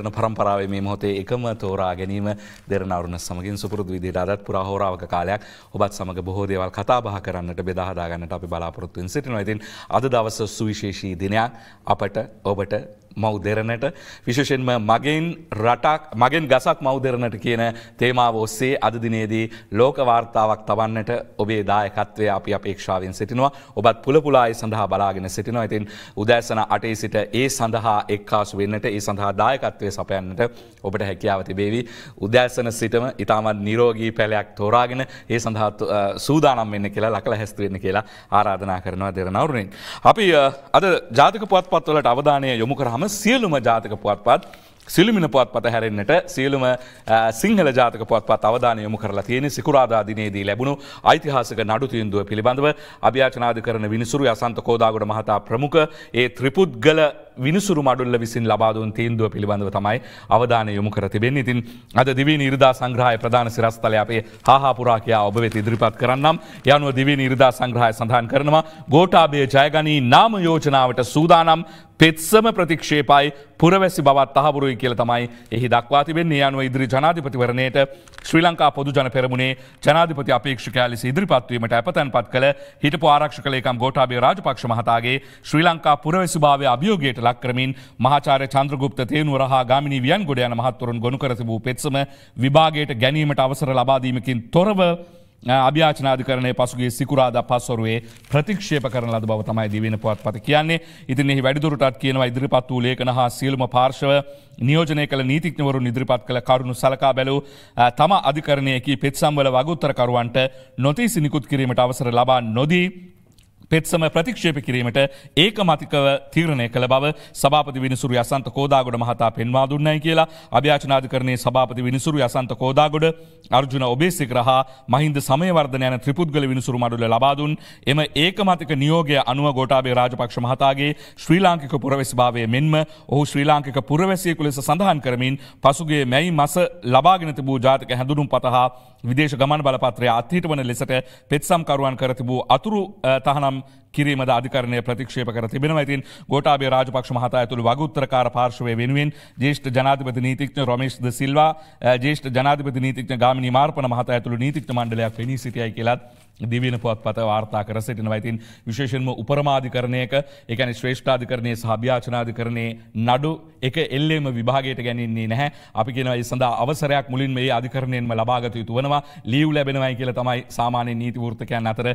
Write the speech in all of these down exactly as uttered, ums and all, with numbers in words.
කරන පරම්පරාවේ මේ මොහොතේ එකම තෝරා ගැනීම දෙරණ අරුණ සමගින් සුපුරුදු විදිහට අදත් පුරා හෝරාවක කාලයක් ඔබත් සමග බොහෝ දේවල් කතා බහ කරන්නට බෙදා හදා ගන්නට අපි බලාපොරොත්තු වෙන සිටිනවා. ඉතින් අද දවස සුවිශේෂී දිනයක් අපට ඔබට මව් දෙරණට විශේෂයෙන්ම මගෙන් රටක් මගෙන් ගසක් මව් දෙරණට කියන තේමාව ඔස්සේ අද දිනේදී ලෝක වාර්තාවක් තවන්නට ඔබේ දායකත්වය අපි අපේක්ෂාවෙන් සිටිනවා. ඔබත් පුල පුලා ඒ සඳහා බලාගෙන සිටිනවා. ඉතින් උදෑසන අටේ සිට ඒ සඳහා එක්කාසු වෙන්නට ඒ සඳහා දායකත්වය සපයන්නට ඔබට හැකියාව තිබේවි. උදෑසන සිටම ඉතාමත් නිරෝගී පැලයක් තෝරාගෙන ඒ සඳහා සූදානම් වෙන්න කියලා ලකල හැස්තු වෙන්න කියලා ආරාධනා කරනවා දෙරණ අවුරුණින්. අපි අද ජාතික පුවත්පත්වලට අවධානය යොමු කරාම සියලුම ජාතික පුවත්පත් සිළුමිණ පුවත්පත හැරෙන්නට සියලුම සිංහල ජාතික පුවත්පත් අවධානය යොමු කරලා තියෙන සිකුරාදා දිනේදී ලැබුණු ඓතිහාසික නඩු තීන්දුව පිළිබඳව අභියාචනාධිකරණ විනිසුරු යසන්ත කෝදාගොඩ මහතා ප්‍රමුඛ ඒ ත්‍රිපුද්ගල විනිසුරු මඩුල්ල විසින් ලබා දුන් තීන්දුව පිළිබඳව තමයි අවධානය යොමු කර තිබෙන්නේ. ඉතින් අද දිවයින ඉරිදා සංග්‍රහයේ ප්‍රධාන සිරස්තලය අපේ හාහා පුරා කියා ඔබ වෙත ඉදිරිපත් කරන්නම්. ඒ අනුව දිවයින ඉරිදා සංග්‍රහය සඳහන් කරනවා ගෝඨාභය ජයගනී නාම යෝජනාවට සූදානම් පෙත්සම ප්‍රතික්ෂේපයි පුරවැසි බවත් තහවුරුයි කියලා තමයි එහි දක්වා තිබෙන්නේ. ඒ අනුව ඉදිරි ජනාධිපතිවරණයට ශ්‍රී ලංකා පොදු ජන පෙරමුණේ ජනාධිපති අපේක්ෂකයා ලෙස ඉදිරිපත් වීමට අපතන්පත් කළ හිටපු ආරක්ෂක ලේකම් ගෝඨාභය රාජපක්ෂ මහතාගේ ශ්‍රී ලංකා පුරවැසිභාවය අභියෝගයට ලක් කරමින් මහාචාර්ය චන්ද්‍රගුප්ත තේනුවර හා ගාමිණී වියන්ගොඩ යන මහත්වරුන් ගොනු කර තිබූ පෙත්සම විභාගයට ගැනීමට අවසර ලබා දීමකින් තොරව අභියාචනාධිකරණයේ පසුගිය සිකුරාදා පස්වරුවේ ප්‍රතික්ෂේප කරන ලද බව තමයි දිවයින පුවත්පත කියන්නේ. ඉතින් එහි වැඩිදුරටත් කියනවා ඉදිරිපත් වූ ලේඛන හා සියලුම පාර්ශව නියෝජනය කළ නීතිඥවරුන් ඉදිරිපත් කළ කරුණු සලකා බැලූ තම අධිකරණයේ කී පෙත්සම්වල වගඋත්තරකරුවන්ට නොතීසි නිකුත් කිරීමට අවසර ලබා නොදී පෙත්සම ප්‍රතික්ෂේප කිරීමට ඒකමතිකව තීරණය කළ බව සභාපති විනිසුරු යසන්ත කෝදාගොඩ මහතා පෙන්වා දුන්නයි කියලා අභියාචනාධිකරණයේ සභාපති විනිසුරු යසන්ත කෝදාගොඩ අර්ජුන ඔබේසිකර හා මහින්ද සමයවර්ධන යන ත්‍රිපුද්ගල විනිසුරු මඩුල්ල ලබා දුන් එම ඒකමතික නියෝගය අනුව ගෝඨාභය රාජපක්ෂ මහතාගේ ශ්‍රී ලාංකික පුරවැසිභාවය මෙන්ම ඔහු ශ්‍රී ලාංකික පුරවැසියෙකු ලෙස සඳහන් කරමින් පසුගිය මැයි මාස ලබාගෙන තිබූ ජාතික හැඳුනුම්පත හා විදේශ ගමන් බලපත්‍රය අත්හිටවන ලෙසට පෙත්සම්කරුවන් කර තිබූ අතුරු තහනම් කිරීමද අධිකරණය ප්‍රතික්ෂේප කර තිබෙනවා. ඉතින් ගෝඨාභය රාජපක්ෂ මහතා ඇතුළු වගඋත්තරකාර පාර්ශවය වෙනුවෙන් ජ්‍යෙෂ්ඨ ජනාධිපති නීතිඥ රොමේෂ් ද සිල්වා ජ්‍යෙෂ්ඨ ජනාධිපති නීතිඥ ගාමිණී මාර්පන මහතා ඇතුළු නීතිඥ මණ්ඩලයක් වෙනී සිටියයි කියලත් දිවයින පුවත්පත වාර්තා කර සිටිනවා. ඉතින් විශේෂයෙන්ම උපරමාධිකරණයක ඒ කියන්නේ ශ්‍රේෂ්ඨාධිකරණයේ සහ අභියාචනාධිකරණයේ නඩු එක එල්ලේම විභාගයට ගැනෙන්නේ නැහැ. අපි කියනවා ඒ සඳහා අවසරයක් මුලින් මේ අධිකරණයෙන්ම ලබාගත යුතු වෙනවා. ලීව් ලැබෙනවායි කියලා තමයි සාමාන්‍ය නීති වෘත්තකයන් අතර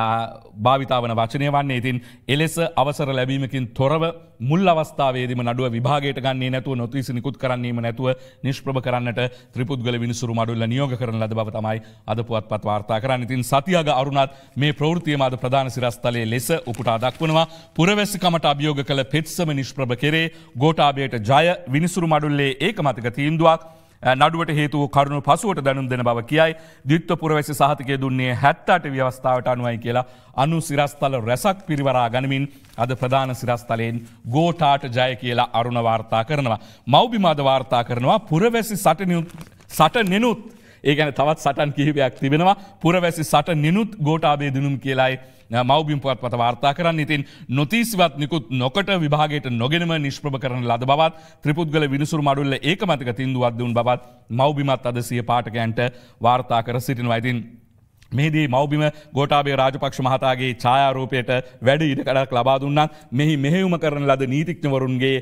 භාවිතා වන වචනය වන්නේ. ඉතින් එලෙස අවසර ලැබීමකින් තොරව මුල් අවස්ථාවේදීම නඩුව විභාගයට ගන්නේ නැතුව නොතීසි නිකුත් කරන්නේම නැතුව නිෂ්ප්‍රභ කරන්නට ත්‍රිපුද්ගල විනිසුරු මඩුල්ල නියෝග කරන ලද බව තමයි අද පුවත්පත් වාර්තා කරන්නේ. ඉතින් සතියග අරුණත් මේ ප්‍රවෘත්තියම අද ප්‍රධාන සිරස්තලයේ ලෙස උපුටා දක්වනවා. පුරවැසිකමට අභියෝග කළ පෙත්සම නිෂ්ප්‍රභ කෙරේ ගෝඨාභයට ජය විනිසුරු මඩුල්ලේ ඒකමතික තීන්දුවක් නඩුවට හේතු කරුණු පසුවට දැනුම් දෙන බව කියයි. ද්විත්ව පුරවැසි සහතිකය දුන්නේ හැත්තෑ අට ව්‍යවස්ථාවට අනුවයි කියලා අනු සිරස්තල රැසක් පිරිවරා ගනිමින් අද ප්‍රධාන සිරස්තලයෙන් ගෝඨාට ජය කියලා අරුණ වාර්තා කරනවා. මව්බිමද වාර්තා කරනවා පුරවැසි සටනිනුත් සටනෙනුත් ඒ කියන්නේ තවත් සටන් කිහිපයක් තිබෙනවා. පුරවැසි සටනෙනුත් ගෝඨාභය දිනුම් කියලායි මව්බිම් පුවත්පත වාර්තා කරන්නේ. ඉතින් නොතීසිවත් නිකුත් නොකොට විභාගයට නොගෙනම නිෂ්ප්‍රභ කරන ලද බවත් ත්‍රිපුද්ගල විනිසුරු මඩුල්ල ඒකමතික තීන්දුවක් දුන් බවත් මව්බිමත් අද සිය පාඨකයන්ට වාර්තා කර සිටිනවා. ඉතින් මෙහිදී මව්බිම ගෝඨාභය රාජපක්ෂ මහතාගේ ඡායාරූපයට වැඩ ඉඩකඩක් ලබා දුන්නා. මෙහි මෙහෙයුම කරන ලද නීතිඥවරුන්ගේ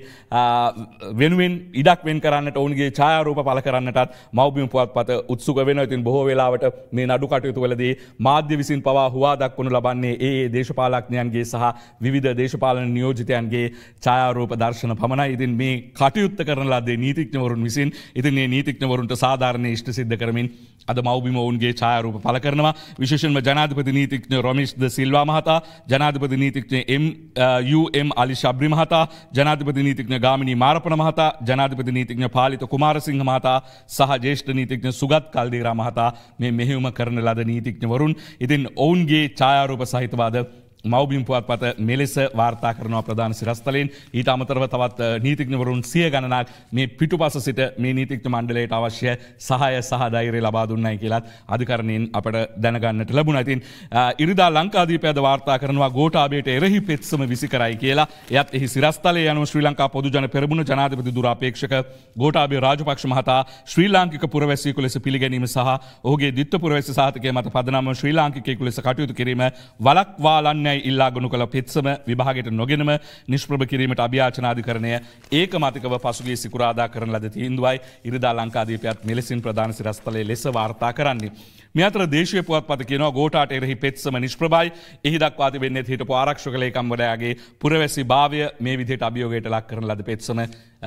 වෙනුවෙන් ඉඩක් වෙන් කරන්නට ඔවුන්ගේ ඡායාරූප පළ කරන්නටත් මව්බිම පුවත්පත උත්සුක වෙනවා. ඉතින් බොහෝ වෙලාවට මේ නඩු කටයුතු වලදී මාධ්‍ය විසින් පවා හුවා දක්වනු ලබන්නේ ඒ ඒ දේශපාලඥයන්ගේ සහ විවිධ දේශපාලන නියෝජිතයන්ගේ ඡායාරූප දර්ශන පමණයි. ඉතින් මේ කටයුත්ත කරන ලද නීතිඥවරුන් විසින් ඉතින් මේ නීතිඥවරුන්ට සාධාරණ ඉෂ්ට සිද්ධ කරමින් අද මව්බිම ඔවුන්ගේ ඡායාරූප පළ කරනවා. විශේෂයෙන්ම ජනාධිපති නීතිඥ රොමේෂ් ද සිල්වා මහතා, ජනාධිපති නීතිඥ එම් යූ එම් අලි ශබ්රි මහතා, ජනාධිපති නීතිඥ ගාමිණී මාරපන මහතා, ජනාධිපති නීතිඥ පාලිත කුමාරසිංහ මහතා සහ ජ්‍යෙෂ්ඨ නීතිඥ සුගත් කල්දේරා මහතා මේ මෙහෙයුම කරන ලද නීතිඥවරුන්. ඉතින් ඔවුන්ගේ ඡායාරූප සහිතව අද මවබිම් පුවත්පත මෙලෙස වාර්තා කරනවා ප්‍රධාන සිරස්තලයෙන්. ඊට අමතරව තවත් නීතිඥවරුන් සිය ගණනක් මේ පිටුපස සිට මේ නීතිඥ මණ්ඩලයට අවශ්‍ය සහාය සහ ධෛර්යය ලබා දුන්නයි කියලත් අධිකරණයෙන් අපට දැනගන්නට ලැබුණා. ඉතින් ඉරිදා ලංකාදීපයද වාර්තා කරනවා ගෝඨාභයට එරෙහි පෙත්සම විසි කරයි කියලා. එයත් එහි සිරස්තලයේ යනුව ශ්‍රී ලංකා පොදු ජන පෙරමුණ ජනාධිපති දුරාපේක්ෂක ගෝඨාභය රාජපක්ෂ මහතා ශ්‍රී ලාංකික පුරවැසියෙකු ලෙස පිළිගැනීම සහ ඔහුගේ ද්විත්ව පුරවැසි සහතිකය මත පදනම ශ්‍රී ලාංකිකයෙකු ලෙස කටයුතු කිරීම වළක්වා ලන්නේ ඉල්ලා ගොනු කළ පෙත්සම විභාගයට නොගෙනම නිෂ්ප්‍රභ කිරීමට අභියාචනාධිකරණය ඒකමතිකව පසුගිය සිකුරාදා කරන ලද තීන්දුවයි ඉරිදා ලංකාදීපයත් මෙලෙසින් ප්‍රධාන සිරස්තලයේ ලෙස වාර්තා කරන්නේ. මේ අතර දේශීය පුවත්පත කියනවා ගෝඨාට එරෙහි පෙත්සම නිෂ්ප්‍රභයි. එහි දක්වා තිබෙන්නේ හිටපු ආරක්ෂක ලේකම්වරයාගේ පුරවැසි භාවය මේ විදිහට අභියෝගයට ලක් කරන ලද පෙත්සම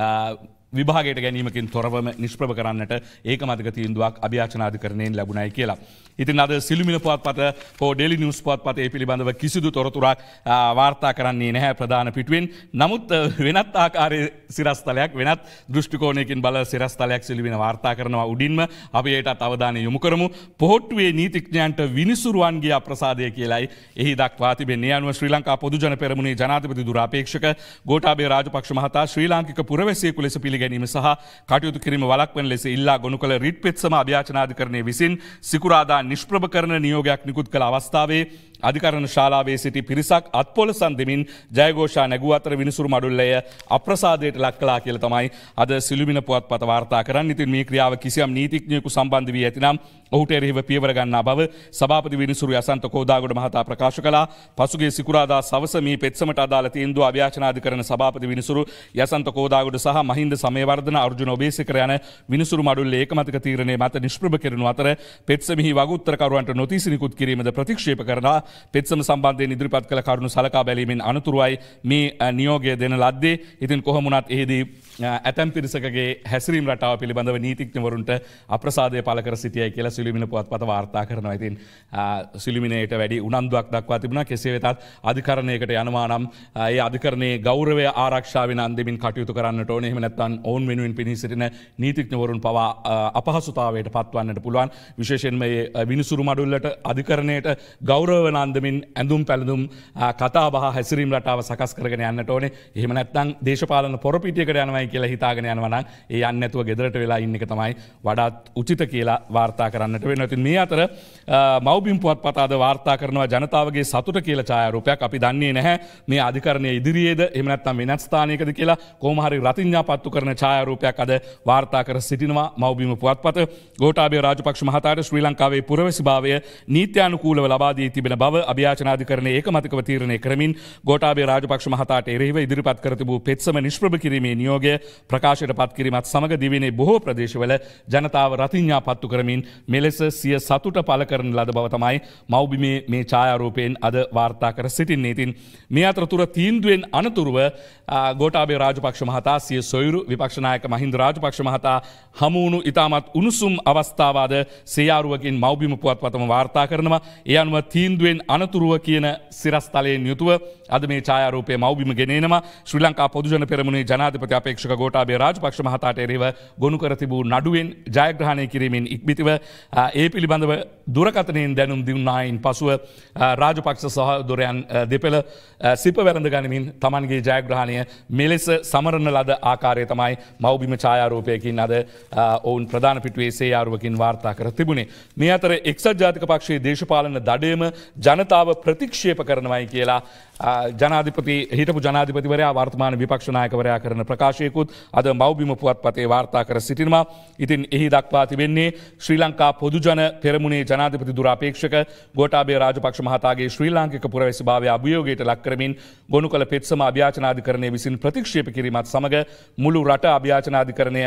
විභාගයට ගැනීමකින් තොරවම නිෂ්ප්‍රභ කරන්නට ඒකමතික තීන්දුවක් අභියාචනාධිකරණයෙන් ලැබුණයි කියලා. ඉතින් අද සිළුමිණ පුවත්පත හෝ ඩේලි නිවුස් පුවත්පත ඒ පිළිබඳව කිසිදු තොරතුරක් වාර්තා කරන්නේ නැහැ ප්‍රධාන පිටුවෙන්. නමුත් වෙනත් ආකාරයේ සිරස්තලයක් වෙනත් දෘෂ්ටි කෝණයකින් බල සිරස්තලයක් සිළුමිණ වාර්තා කරනවා උඩින්ම අපි ඒටත් අවධානය යොමු කරමු. පොහොට්ටුවේ නීතිඥයන්ට විනිසුරුවන්ගේ අප්‍රසාදය කියලයි එහි දක්වා තිබෙන්නේ. අනුව ශ්‍රී ලංකා පොදු ජන පෙරමුණේ ජනාධිපති දුරාපේක්ෂක ගෝඨාභය රාජපක්ෂ මහතා ශ්‍රී ලාංකික පුරවැසියෙකු ලෙස ගැනීම සහ කටයුතු කිරීම වළක්වන ලෙස ඉල්ලා ගොනු කළ රිට් පෙත්සම අභියාචනාධිකරණය විසින් සිකුරාදා නිෂ්ප්‍රභ කරන නියෝගයක් නිකුත් කළ අවස්ථාවේ අධිකරණ ශාලාවේ සිටි පිරිසක් අත්පොලසන් දෙමින් ජයഘോഷා නැගූ අතර විනිසුරු මඩුල්ලය අප්‍රසාදයට ලක් කළා කියලා තමයි අද සිළුමිණ පුවත්පත වාර්තා කරන්නේ. ඉතින් මේ ක්‍රියාව කිසියම් නීතිඥයෙකු සම්බන්ධ වී ඇතිනම් ඔහුට එරෙහිව පියවර ගන්නා බව සභාපති විනිසුරු යසන්ත කෝදාගොඩ මහතා ප්‍රකාශ කළා. පසුගිය සිකුරාදා සවස මේ පෙත්සමට අදාළ තීන්දුව අභියාචනාධිකරණ සභාපති විනිසුරු යසන්ත කෝදාගොඩ සහ මහින්ද සමයවර්ධන අර්ජුන ඔබේසේකර යන විනිසුරු මඩුල්ලේ ඒකමතික තීරණය මත නිෂ්ප්‍රභ කරනු අතර පෙත්සමෙහි වගඋත්තරකරුවන්ට නොතීසි නිකුත් කිරීමද ප්‍රතික්ෂේප කරනවා. පෙත්සම සම්බන්ධයෙන් ඉදිරිපත් කළ කරුණු සලකා බැලීමෙන් අනතුරුවයි මේ නියෝගය දෙන ලද්දේ. ඉතින් කොහොම වුණත් එහිදී ඇතැම් පිරිසකගේ හැසිරීම් රටාව පිළිබඳව නීතිඥවරුන්ට අප්‍රසාදය පළ කර සිටියයි කියලා සිළුමිණ පුවත්පත වාර්තා කරනවා. ඉතින් සිළුමිණයට වැඩි උනන්දුවක් දක්වා තිබුණා. කෙසේ වෙතත් අධිකරණයකට යනවා නම් ඒ අධිකරණයේ ගෞරවය ආරක්ෂා වෙන අන්දමින් කටයුතු කරන්නට ඕනේ. එහෙම නැත්නම් ඔවුන් වෙනුවෙන් පිණී සිටින නීතිඥවරුන් පවා අපහසුතාවයට පත්වන්නට පුළුවන්. විශේෂයෙන්ම මේ විනිසුරු මඩුල්ලට අධිකරණයට ගෞරව වන අන්දමින් ඇඳුම් පැළඳුම් කතා බහ හැසිරීම් රටාව සකස් කරගෙන යන්නට ඕනේ. එහෙම නැත්නම් දේශපාලන පොරපිටියකට යනවායි කියලා හිතාගෙන යනවා නම් ඒ යන්නේ නැතුව ගෙදරට වෙලා ඉන්න එක තමයි වඩාත් උචිත කියලා වාර්තා කරන්නට වෙනවා. ඉතින් මේ අතර මව්බිම් පුවත්පත අද වාර්තා කරනවා ජනතාවගේ සතුට කියලා ඡායාරූපයක්. අපි දන්නේ නැහැ මේ අධිකරණයේ ඉදිරියේද එහෙම නැත්නම් වෙනත් ස්ථානයකද කියලා. කොහොම හරි රතිඤ්ඤා පත්තු කරන ඡායාරූපයක් අද වාර්තා කර සිටිනවා මව්බිම් පුවත්පත. ගෝඨාභය රාජපක්ෂ මහතාට ශ්‍රී ලංකාවේ පුරවැසිභාවය නීත්‍යානුකූලව ලබා දී තිබෙන බව අභියාචනාධිකරණයේ ඒකමතිකව තීරණය කරමින් ගෝඨාභය රාජපක්ෂ මහතාට එරෙහිව ඉදිරිපත් කර තිබූ පෙත්සම නිෂ්ප්‍රභ කිරීමේ නියෝගය ප්‍රකාශයට පත් කිරීමත් සමග දිවයිනේ බොහෝ ප්‍රදේශවල ජනතාව රතිඤ්ඤා පත්තු කරමින් මෙලෙස සිය සතුට පළ කරන ලද බව තමයි මව්බිමේ මේ ඡායාරූපයෙන් අද වාර්තා කර සිටින්නේ. ඉතින් මේ අතරතුර තීන්දුවෙන් අනතුරුව ගෝඨාභය රාජපක්ෂ මහතා සිය සොයුරු විපක්ෂ නායක මහින්ද රාජපක්ෂ මහතා හමු වුණු ඉතාමත් උණුසුම් අවස්ථාවාද සේයාරුවකින් මව්බිම පුවත්පතම වාර්තා කරනවා. ඒ අනුව තීන්දුවෙන් අනතුරුව කියන සිරස්තලයෙන් යුතුව අද මේ ඡායාරූපය මව්බිම ගෙනෙනවා. ශ්‍රී ලංකා පොදු ජන පෙරමුණේ ජනාධිපති අපේක්ෂක ගෝඨාභය රාජපක්ෂ මහතාට එරෙහිව ගොනු කර තිබූ නඩුවෙන් ජයග්‍රහණය කිරීමෙන් ඉක්බිතිව ඒ පිළිබඳව දුරකථනයෙන් දැනුම් දුන්නායින් පසුව රාජපක්ෂ සහෝදරයන් දෙපළ සිප වැළඳ ගනිමින් තමන්ගේ ජයග්‍රහණය මෙලෙස සමරන ලද ආකාරය තමයි මව්බිම ඡායාරූපයකින් අද ඔවුන් ප්‍රධාන පිටුවේ සේයාරුවකින් වාර්තා කර තිබුණේ. මේ අතර එක්සත් ජාතික පක්ෂයේ දේශපාලන දඩයම ජනතාව ප්‍රතික්ෂේප කරනවායි කියලා ජනාධිපති හිටපු ජනාධිපතිවරයා වර්තමාන විපක්ෂ නායකවරයා කරන ප්‍රකාශයකුත් අද මව්බිම පුවත්පතේ වාර්තා කර සිටිනවා. ඉතින් එහි දක්වා තිබෙන්නේ ශ්‍රී ලංකා පොදු ජන පෙරමුණේ ජනාධිපති දුරාපේක්ෂක ගෝඨාභය රාජපක්ෂ මහතාගේ ශ්‍රී ලාංකික පුරවැසිභාවය අභියෝගයට ලක් කරමින් ගොනු කළ පෙත්සම අභියාචනාධිකරණය විසින් ප්‍රතික්ෂේප කිරීමත් සමග මුළු රට අභියාචනාධිකරණය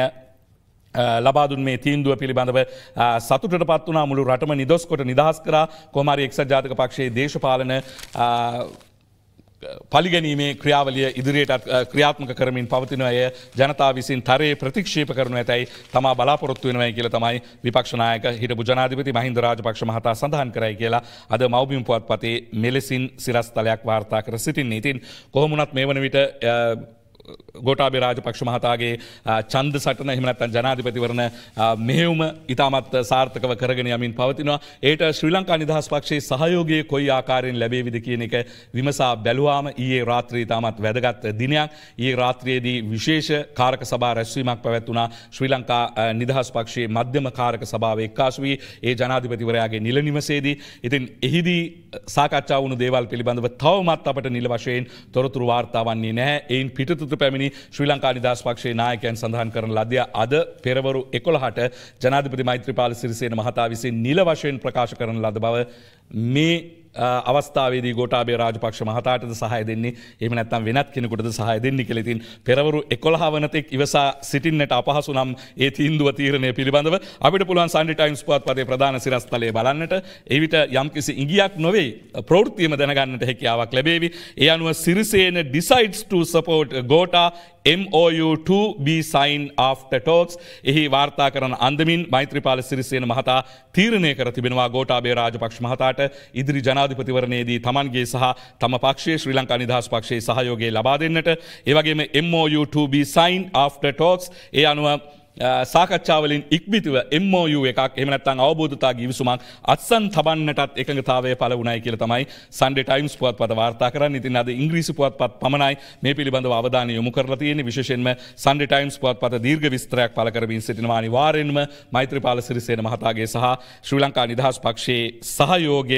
ලබාදුන් මේ තීන්දුව පිළිබඳව සතුටට පත් වුණා. මුළු රටම නිදොස් කොට නිදහස් කරා. කොහොම හරි එක්සත් ජාතික පක්ෂයේ දේශපාලන පලිගැනීමේ ක්‍රියාවලිය ඉදිරියට ක්‍රියාත්මක කරමින් පවතින අය ජනතාව විසින් තරයේ ප්‍රතික්ෂේප කරනු ඇතැයි තමා බලාපොරොත්තු වෙනවයි කියලා තමයි විපක්ෂ නායක හිටපු ජනාධිපති මහින්ද රාජපක්ෂ මහතා සඳහන් කරයි කියලා අද මව්බිම් පුවත්පතේ මෙලෙසින් සිරස්තලයක් වාර්තා කර සිටින්නේ. ඉතින් කොහොම වුණත් මේ වන විට ගෝඨාභය රාජපක්ෂ මහතාගේ ඡන්ද සටන එහෙම නැත්නම් ජනාධිපතිවරණ මෙහෙයුම ඉතාමත් සාර්ථකව කරගෙන යමින් පවතිනවා. ඒට ශ්‍රී ලංකා නිදහස් පක්ෂයේ සහයෝගය කොයි ආකාරයෙන් ලැබෙවිද කියන එක විමසා බැලුවාම ඊයේ රාත්‍රියේ ඉතාමත් වැදගත් දිනයක්. ඊයේ රාත්‍රියේදී විශේෂ කාරක සභා රැස්වීමක් පැවැත්වුණා. ශ්‍රී ලංකා නිදහස් පක්ෂයේ මධ්‍යම කාරක සභාව එක්කාසු වී ඒ ජනාධිපතිවරයාගේ නිල නිවසේදී ඉතින් එහිදී සාකච්ඡා වුණු දේවල් පිළිබඳව තවමත් අපට නිල වශයෙන් තොරතුරු වාර්තා වන්නේ නැහැ. එයින් පිටතට පැමිණි ශ්‍රී ලංකා නිදහස් පක්ෂයේ නායකයන් සඳහන් කරන ලද්‍ය අද පෙරවරු එකොළහට ජනාධිපති මෛත්‍රීපාල සිරිසේන මහතා විසින් නිල වශයෙන් ප්‍රකාශ කරන ලද බව මේ අවස්ථාවේදී ගෝඨාභය රාජපක්ෂ මහතාටද සහාය දෙන්නේ එහෙම නැත්නම් වෙනත් කෙනෙකුටද සහාය දෙන්නේ කියලා ඉතින් පෙරවරු එකොළහ වනතෙක් ඉවසා සිටින්නට අපහසු නම් ඒ තීන්දුව තීරණය පිළිබඳව අපිට පුළුවන් සන්ඩේ ටයිම්ස් පුවත්පතේ ප්‍රධාන සිරස්තලයේ බලන්නට. එවිට යම්කිසි ඉඟියක් නොවේ ප්‍රවෘත්තියම දැනගන්නට හැකියාවක් ලැබේවි. ඒ අනුව Sirisena decides to support Gota M O U to be signed after talks. එහි වාර්තා කරන අන්දමින් මෛත්‍රීපාල සිරිසේන මහතා තීරණය කර තිබෙනවා ගෝඨාභය රාජපක්ෂ මහතාට ඉදිරි ජනාධිපතිවරණයේදී තමන්ගේ සහ තම පක්ෂයේ ශ්‍රී ලංකා නිදහස් පක්ෂයේ සහයෝගය ලබා දෙන්නට. ඒ වගේම M O U to be signed after talks. ඒ අනුව සාකච්ඡාවලින් ඉක්බිතිව M O U එකක් එහෙම නැත්නම් අවබෝධතා ගිවිසුමක් අත්සන් තබන්නටත් එකඟතාවය පළ වුණයි කියලා තමයි සන්ඩේ ටයිම්ස් පුවත්පත වාර්තා කරන්නේ. ඉතින් අද ඉංග්‍රීසි පුවත්පත් පමණයි මේ පිළිබඳව අවධානය යොමු කරලා තියෙන්නේ. විශේෂයෙන්ම සන්ඩේ ටයිම්ස් පුවත්පත දීර්ඝ විස්තරයක් පළ කරමින් සිටිනවා. අනිවාර්යෙන්ම මෛත්‍රීපාල සිරිසේන මහතාගේ සහ ශ්‍රී ලංකා නිදහස් පක්ෂයේ සහයෝගය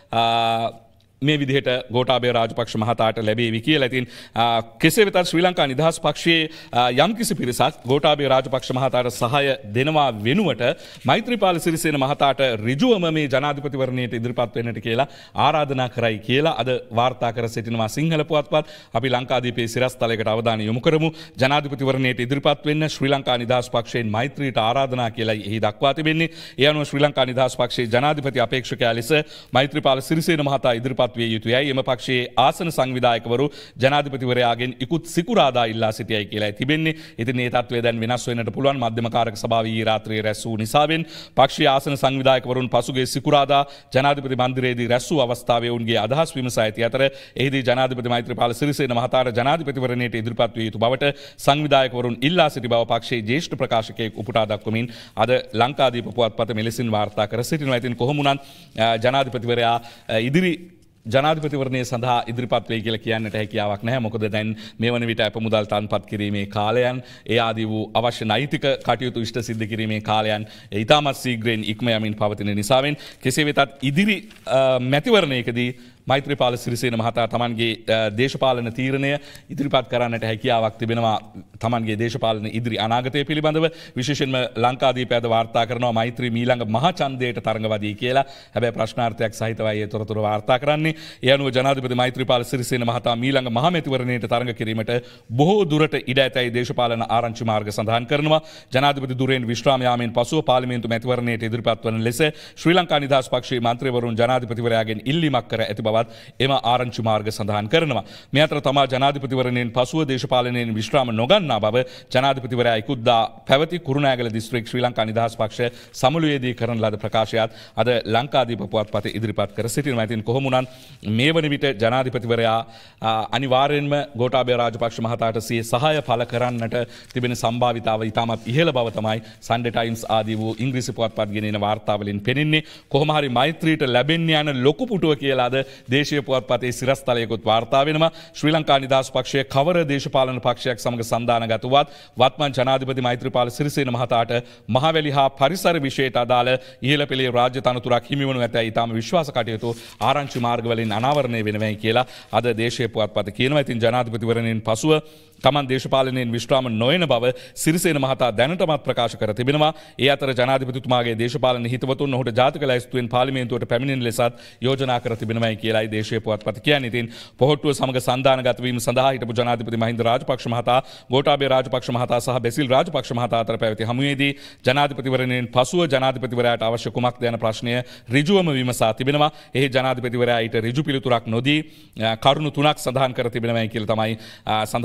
මේ විදිහට ගෝඨාභය රාජපක්ෂ මහතාට ලැබේවි කියලා. ඉතින් කෙසේ වෙතත් ශ්‍රී ලංකා නිදහස් පක්ෂයේ යම්කිසි පිරිසක් ගෝඨාභය රාජපක්ෂ මහතාට සහාය දෙනවා වෙනුවට මෛත්‍රීපාල සිරිසේන මහතාට ඍජුවම මේ ජනාධිපතිවරණයට ඉදිරිපත් වෙන්නට කියලා ආරාධනා කරයි කියලා අද වාර්තා කර සිටිනවා සිංහල පුවත්පත්. අපි ලංකාදීපේ සිරස්තලයකට අවධානය යොමු කරමු. ජනාධිපතිවරණයට ඉදිරිපත් වෙන්න ශ්‍රී ලංකා නිදහස් පක්ෂයෙන් මෛත්‍රීට ආරාධනා කියලා එහි දක්වා තිබෙන්නේ. ඒ අනුව ශ්‍රී ලංකා නිදහස් පක්ෂයේ ජනාධිපති අපේක්ෂකයා ලෙස මෛත්‍රීපාල සිරිසේන මහතා ඉදිරිපත් විය යුතුයයි. එම පක්ෂයේ ආසන සංවිධායකවරු ජනාධිපතිවරයාගෙන් ඉක්ුත් සිකුරාදා ඉල්ලා සිටියයි කියලා තිබෙන්නේ. ඉතින් මේ තත්ත්වය දැන් වෙනස් වෙන්නට පුළුවන්. මධ්‍යම කාරක සභාව ඊයේ රාත්‍රියේ රැස් වූ නිසාවෙන් පක්ෂයේ ආසන සංවිධායකවරුන් පසුගිය සිකුරාදා ජනාධිපති මන්දිරයේදී රැස් වූ අවස්ථාවේ ඔවුන්ගේ අදහස් විමසා ඇති අතර එහිදී ජනාධිපති මෛත්‍රීපාල සිරිසේන මහතාට ජනාධිපතිවරණයට ඉදිරිපත් විය යුතු බවට සංවිධායකවරුන් ඉල්ලා සිටි බව පක්ෂයේ ජ්‍යෙෂ්ඨ ප්‍රකාශකයෙක් උපුටා දක්වමින් අද ලංකාදීප පුවත්පත මෙලෙසින් වාර්තා කර සිටිනවා. ඉතින් කොහොම වුණත් ජනාධිපතිවරයා ඉදිරි ජනාධිපතිවරණය සඳහා ඉදිරිපත් වෙයි කියලා කියන්නට හැකියාවක් නැහැ. මොකද දැන් මේ වන විට අප මුදල් තන්පත් කිරීමේ කාලයන් ඒ ආදී වූ අවශ්‍ය නෛතික කටයුතු ඉෂ්ට සිද්ධ කිරීමේ කාලයන් ඉතාමත් ශීඝ්‍රයෙන් ඉක්ම යමින් පවතින නිසාවෙන් කෙසේ වෙතත් ඉදිරි මැතිවරණයකදී මෛත්‍රීපාල සිරිසේන මහතා තමන්ගේ දේශපාලන තීරණය ඉදිරිපත් කරන්නට හැකියාවක් තිබෙනවා. තමන්ගේ දේශපාලන ඉදිරි අනාගතය පිළිබඳව විශේෂයෙන්ම ලංකාදීප අද වාර්තා කරනවා මෛත්‍රී මීළඟ මහ ඡන්දයට තරඟවදී කියලා. හැබැයි ප්‍රශ්නාර්ථයක් සහිතවයි ඒ තොරතුරු වාර්තා කරන්නේ. ඒ අනුව ජනාධිපති මෛත්‍රීපාල සිරිසේන මහතා මීළඟ මහ මැතිවරණයට තරඟ කිරීමට බොහෝ දුරට ඉඩ ඇතැයි දේශපාලන ආරංචි මාර්ග සඳහන් කරනවා. ජනාධිපති ධුරයෙන් විශ්‍රාම යාමෙන් පසුව පාර්ලිමේන්තු මැතිවරණයට ඉදිරිපත් වන ලෙස ශ්‍රී ලංකා නිදහස් පක්ෂයේ මන්ත්‍රීවරුන් ජනාධිපතිවරයාගෙන් ඉල්ලීමක් කර ඇති බවත් එම ආරංචි මාර්ග සඳහන් කරනවා. මේ අතර තමා ජනාධිපතිවරණයෙන් පසුව දේශපාලනයෙන් විශ්‍රාම නොගන්නා බව ජනාධිපතිවරයා ඉකුද්දා පැවති කුරුණෑගල දිස්ත්‍රික් ශ්‍රී ලංකා නිදහස් පක්ෂ සමුළුවේදී කරන ලද ප්‍රකාශයත් අද ලංකාදීප පුවත්පතේ ඉදිරිපත් කර සිටිනවා. ඉතින් කොහොම වුණත් මේ වන විට ජනාධිපතිවරයා අනිවාර්යෙන්ම ගෝඨාභය රාජපක්ෂ මහතාට සිය සහාය පළ කරන්නට තිබෙන සම්භාවිතාව ඉතාමත් ඉහළ බව තමයි සන්ඩේ ටයිම්ස් ආදී වූ ඉංග්‍රීසි පුවත්පත් ගෙනෙන වාර්තාවලින් පෙනෙන්නේ. කොහොම හරි මෛත්‍රීට ලැබෙන්න යන ලොකු පුටුව කියලා අද දේශීය පුවත්පතේ සිරස්තලයකුත් වාර්තා වෙනවා. ශ්‍රී ලංකා නිදහස් පක්ෂය කවර දේශපාලන පක්ෂයක් සමග සන්දානගත වුවත් වත්මන් ජනාධිපති මෛත්‍රීපාල සිරිසේන මහතාට මහවැලි හා පරිසර විෂයට අදාළ ඉහළ පෙළේ රාජ්‍ය තනතුරක් හිමිවනු ඇතැයි ඉතාම විශ්වාස කටයුතු ආරංචි මාර්ගවලින් අනාවරණය වෙනවයි කියලා අද දේශීය පුවත්පත කියනවා. ඉතින් ජනාධිපතිවරණයෙන් පසුව තමන් දේශපාලනයෙන් විශ්‍රාම නොවන බව සිරිසේන මහතා දැනටමත් ප්‍රකාශ කර තිබෙනවා. ඒ අතර ජනාධිපතිතුමාගේ දේශපාලන හිතවතුන් ඔහුට ජාතික ලැයිස්තුවෙන් පාර්ලිමේන්තුවට පැමිණෙන ලෙසත් යෝජනා කර තිබෙනවායි කියලායි දේශීය පුවත්පත කියන්නේ. ඉතින් පොහොට්ටුව සමග සන්දානගත වීම සඳහා හිටපු ජනාධිපති මහින්ද රාජපක්ෂ මහතා ගෝඨාභය රාජපක්ෂ මහතා සහ බැසිල් රාජපක්ෂ මහතා අතර පැවති හමුවේදී ජනාධිපතිවරණයෙන් පසුව ජනාධිපතිවරයාට අවශ්‍ය කුමක්ද යන ප්‍රශ්නය ඍජුවම විමසා තිබෙනවා. එහි ජනාධිපතිවරයා ඊට ඍජු පිළිතුරක් නොදී කරුණු තුනක් සඳහන් කර තිබෙනවායි කියලා තමයි සඳහන් කරලා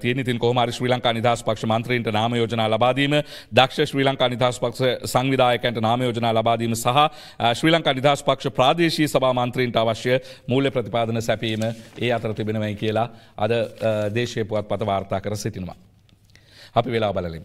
තියෙන්නේ. ඉතින් කොහොම හරි ශ්‍රී ලංකා නිදහස් පක්ෂ මන්ත්‍රීන්ට නාම යෝජනා ලබා දීම, දක්ෂ ශ්‍රී ලංකා නිදහස් පක්ෂ සංවිධායකයන්ට නාම යෝජනා ලබා දීම සහ ශ්‍රී ලංකා නිදහස් පක්ෂ ප්‍රාදේශීය සභා මන්ත්‍රීන්ට අවශ්‍ය මූල්‍ය ප්‍රතිපාදන සැපීම ඒ අතර තිබෙනවයි කියලා අද දේශීය පුවත්පත වාර්තා කර සිටිනවා. අපි වෙලාව බලමු.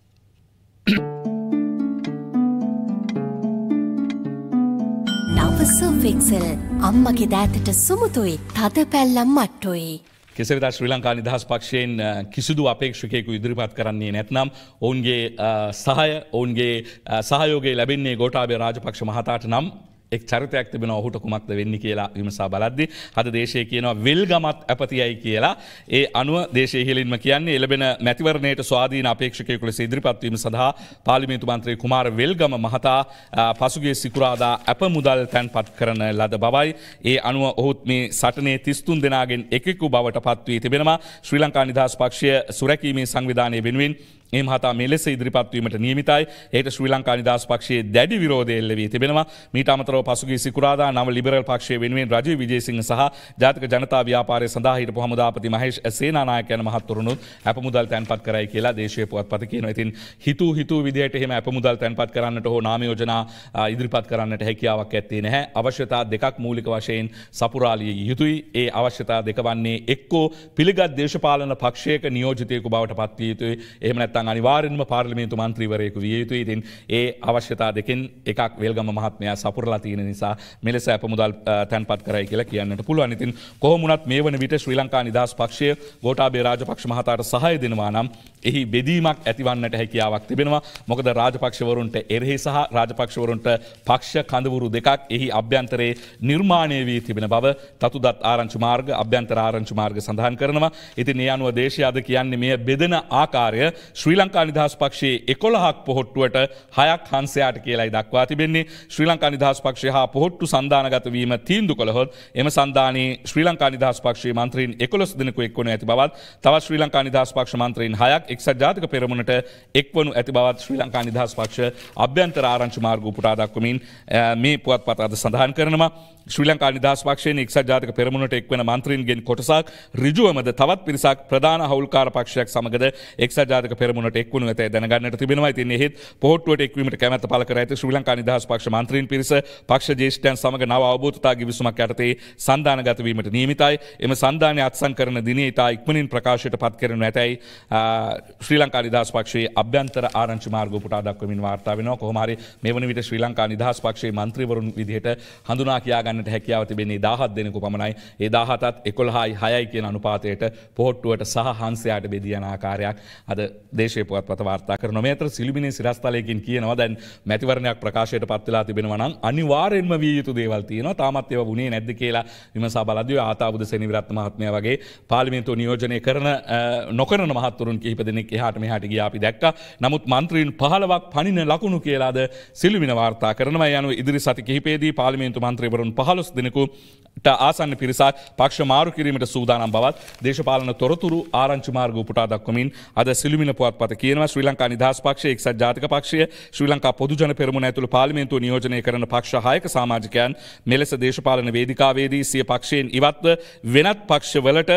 නව සර්ෆ් එක්සෙල් අම්මගේ දෑතට සුමුතුයි තද පැල්ලම් මට්ටුයි. කෙසේ වෙතත් ශ්‍රී ලංකා නිදහස් පක්ෂයෙන් කිසිදු අපේක්ෂකයෙකු ඉදිරිපත් කරන්නේ නැත්නම් ඔවුන්ගේ සහාය ඔවුන්ගේ සහයෝගය ලැබෙන්නේ ගෝඨාභය රාජපක්ෂ මහතාට නම් එක් චරිතයක් තිබෙනවා ඔහුට කුමක්ද වෙන්නේ කියලා විමසා බලද්දී අද දේශයේ කියනවා වෙල්ගමත් අපතියයි කියලා. ඒ අනුව දේශයේ ඉහළින්ම කියන්නේ එළබෙන මැතිවරණයට ස්වාධීන අපේක්ෂකයෙකු ලෙස ඉදිරිපත් වීම සඳහා පාර්ලිමේන්තු මන්ත්‍රී කුමාර වෙල්ගම මහතා පසුගිය සිකුරාදා අප මුදල් තැන්පත් කරන ලද බවයි. ඒ අනුව ඔහුත් මේ සටනේ තිස් තුන් දෙනාගෙන් එකෙකු බවට පත් වී තිබෙනවා. ශ්‍රී ලංකා නිදහස් පක්ෂය සුරැකීමේ සංවිධානයේ වෙනුවෙන් මේ මහතා මෙලෙස ඉදිරිපත් වීමට නියමිතයි. ඒට ශ්‍රී ලංකා නිදහස් පක්ෂයේ දැඩි විරෝධය එල්ල වී තිබෙනවා. මීට අමතරව පසුගිය සිකුරාදා නව ලිබරල් පක්ෂයේ වෙනුවෙන් රජීව් විජේසිංහ සහ ජාතික ජනතා ව්‍යාපාරය සඳහා හිටපු හමුදාපති මහේෂ් සේනානායක යන මහත්වරුණුත් අප මුදල් තැන්පත් කරයි කියලා දේශීය පුවත්පත කියනවා. ඉතින් හිතූ හිතූ විදිහට එහෙම අප මුදල් තැන්පත් කරන්නට හෝ නාම යෝජනා ඉදිරිපත් කරන්නට හැකියාවක් ඇත්තේ නැහැ. අවශ්‍යතා දෙකක් මූලික වශයෙන් සපුරාලිය යුතුයි. ඒ අවශ්‍යතා දෙක වන්නේ එක්කෝ පිළිගත් දේශපාලන පක්ෂයක නියෝජිතයෙකු බවට පත් විය යුතුයි. එහෙම නැත්නම් අනිවාර්යෙන්ම පාර්ලිමේන්තු මන්ත්‍රීවරයෙකු විය යුතුයි. ඉතින් ඒ අවශ්‍යතා දෙකෙන් එකක් වෙල්ගම මහත්මයා සපුරලා තියෙන නිසා මෙලෙස අප මුදල් තැන්පත් කරයි කියලා කියන්නට පුළුවන්. ඉතින් කොහොම වුණත් මේ වන විට ශ්‍රී ලංකා නිදහස් පක්ෂය ගෝඨාභය රාජපක්ෂ මහතාට සහාය දෙනවා නම් එහි බෙදීමක් ඇතිවන්නට හැකියාවක් තිබෙනවා. මොකද රාජපක්ෂවරුන්ට එරෙහි සහ රාජපක්ෂවරුන්ට පක්ෂ කඳවුරු දෙකක් එහි අභ්‍යන්තරයේ නිර්මාණය වී තිබෙන බව තතුදත් ආරංචි මාර්ග අභ්‍යන්තර ආරංචි මාර්ග සඳහන් කරනවා. ඉතින් මේ අනුව දේශය අද කියන්නේ මේ බෙදෙන ආකාරය ශ්‍රී ලංකා නිදහස් පක්ෂයේ එකොළහක් පොහොට්ටුවට හයක් හංසයාට කියලායි දක්වා තිබෙන්නේ. ශ්‍රී ලංකා නිදහස් පක්ෂය හා පොහොට්ටු සන්දානගත වීම තීන්දුව කළහොත් එම සන්දානයේ ශ්‍රී ලංකා නිදහස් පක්ෂයේ මන්ත්‍රීන් එකොළොස් දෙනෙකු එක්වනු ඇති බවත් තවත් ශ්‍රී ලංකා නිදහස් පක්ෂ මන්ත්‍රීන් හයක් එක්සත් ජාතික පෙරමුණට එක්වනු ඇති බවත් ශ්‍රී ලංකා නිදහස් පක්ෂ අභ්‍යන්තර ආරංචි මාර්ග උපුටා දක්වමින් මේ පුවත්පත අද සඳහන් කරනවා. ශ්‍රී ලංකා නිදහස් පක්ෂයෙන් එක්සත් ජාතික පෙරමුණට එක්වන මන්ත්‍රීන්ගෙන් කොටසක් ඍජුවමද තවත් පිරිසක් ප්‍රධාන හවුල්කාර පක්ෂයක් සමගද එක්සත් ජාතික පෙරමුණට එක්වනු ඇතැයි දැනගන්නට තිබෙනවා. ඉතින් එහෙත් පොහොට්ටුවට එක්වීමට කැමැත්ත පළ කර ඇති ශ්‍රී ලංකා නිදහස් පක්ෂ මන්ත්‍රීන් පිරිස පක්ෂ ජ්‍යෙෂ්ඨයන් සමග නව අවබෝධතා ගිවිසුමක් යටතේ සන්දානගත වීමට නියමිතයි. එම සන්දානය අත්සන් කරන දිනේ ඉතා ඉක්මනින් ප්‍රකාශයට පත් කරනු ඇතැයි ශ්‍රී ලංකා නිදහස් පක්ෂයේ අභ්‍යන්තර ආරංචි මාර්ග උපුටා දක්වමින් වාර්තා වෙනවා. කොහොම හරි මේ වන විට ශ්‍රී ලංකා නිදහස් පක්ෂයේ මන්ත්‍රීවරුන් විදිහට හඳුනා කියා ගන්නට හැකියාව තිබෙන්නේ දහහත් දෙනෙකු පමණයි. ඒ දහහතත් එකොළහයි හයයි කියන අනුපාතයට පොහොට්ටුවට සහ හංසයාට බෙදී යන ආකාරයක් අද දේශීය පුවත්පත වාර්තා කරනවා. මේ අතර සිළුමිණේ සිරස්තලයකින් කියනවා දැන් මැතිවරණයක් ප්‍රකාශයට පත් වෙලා තිබෙනවා නම් අනිවාර්යෙන්ම විය යුතු දේවල් තියෙනවා. තාමත් ඒවා වුණේ නැද්ද කියලා විමසා බලද්දී ආතාවුද සෙනවිරත්න මහත්මයා වගේ පාර්ලිමේන්තුව නියෝජනය කරන නොකරන මහත්වරුන් කිහිප දෙනෙක් එහාට මෙහාට ගියා අපි දැක්කා. නමුත් මන්ත්‍රීන් පහළොවක් පනින ලකුණු කියලාද සිළුමිණ වාර්තා කරනවා. ඒ අනුව ඉදිරි සති කිහිපයේදී පාර්ලිමේන්තු මන්ත්‍රීවරුන් පහළොස් දෙනෙකු ආසන්න පිරිසක් පක්ෂ මාරු කිරීමට සූදානම් බවත් දේශපාලන තොරතුරු ආරංචි මාර්ග උපුටා දක්වමින් අද සිළුමිණ පුවත්පත කියනවා. ශ්‍රී ලංකා නිදහස් පක්ෂය එක්සත් ජාතික පක්ෂය ශ්‍රී ලංකා පොදු ජන පෙරමුණ ඇතුළු පාර්ලිමේන්තුව නියෝජනය කරන පක්ෂ හයක සමාජිකයන් මෙලෙස දේශපාලන වේදිකාවේදී සිය පක්ෂයෙන් ඉවත්ව වෙනත් පක්ෂවලට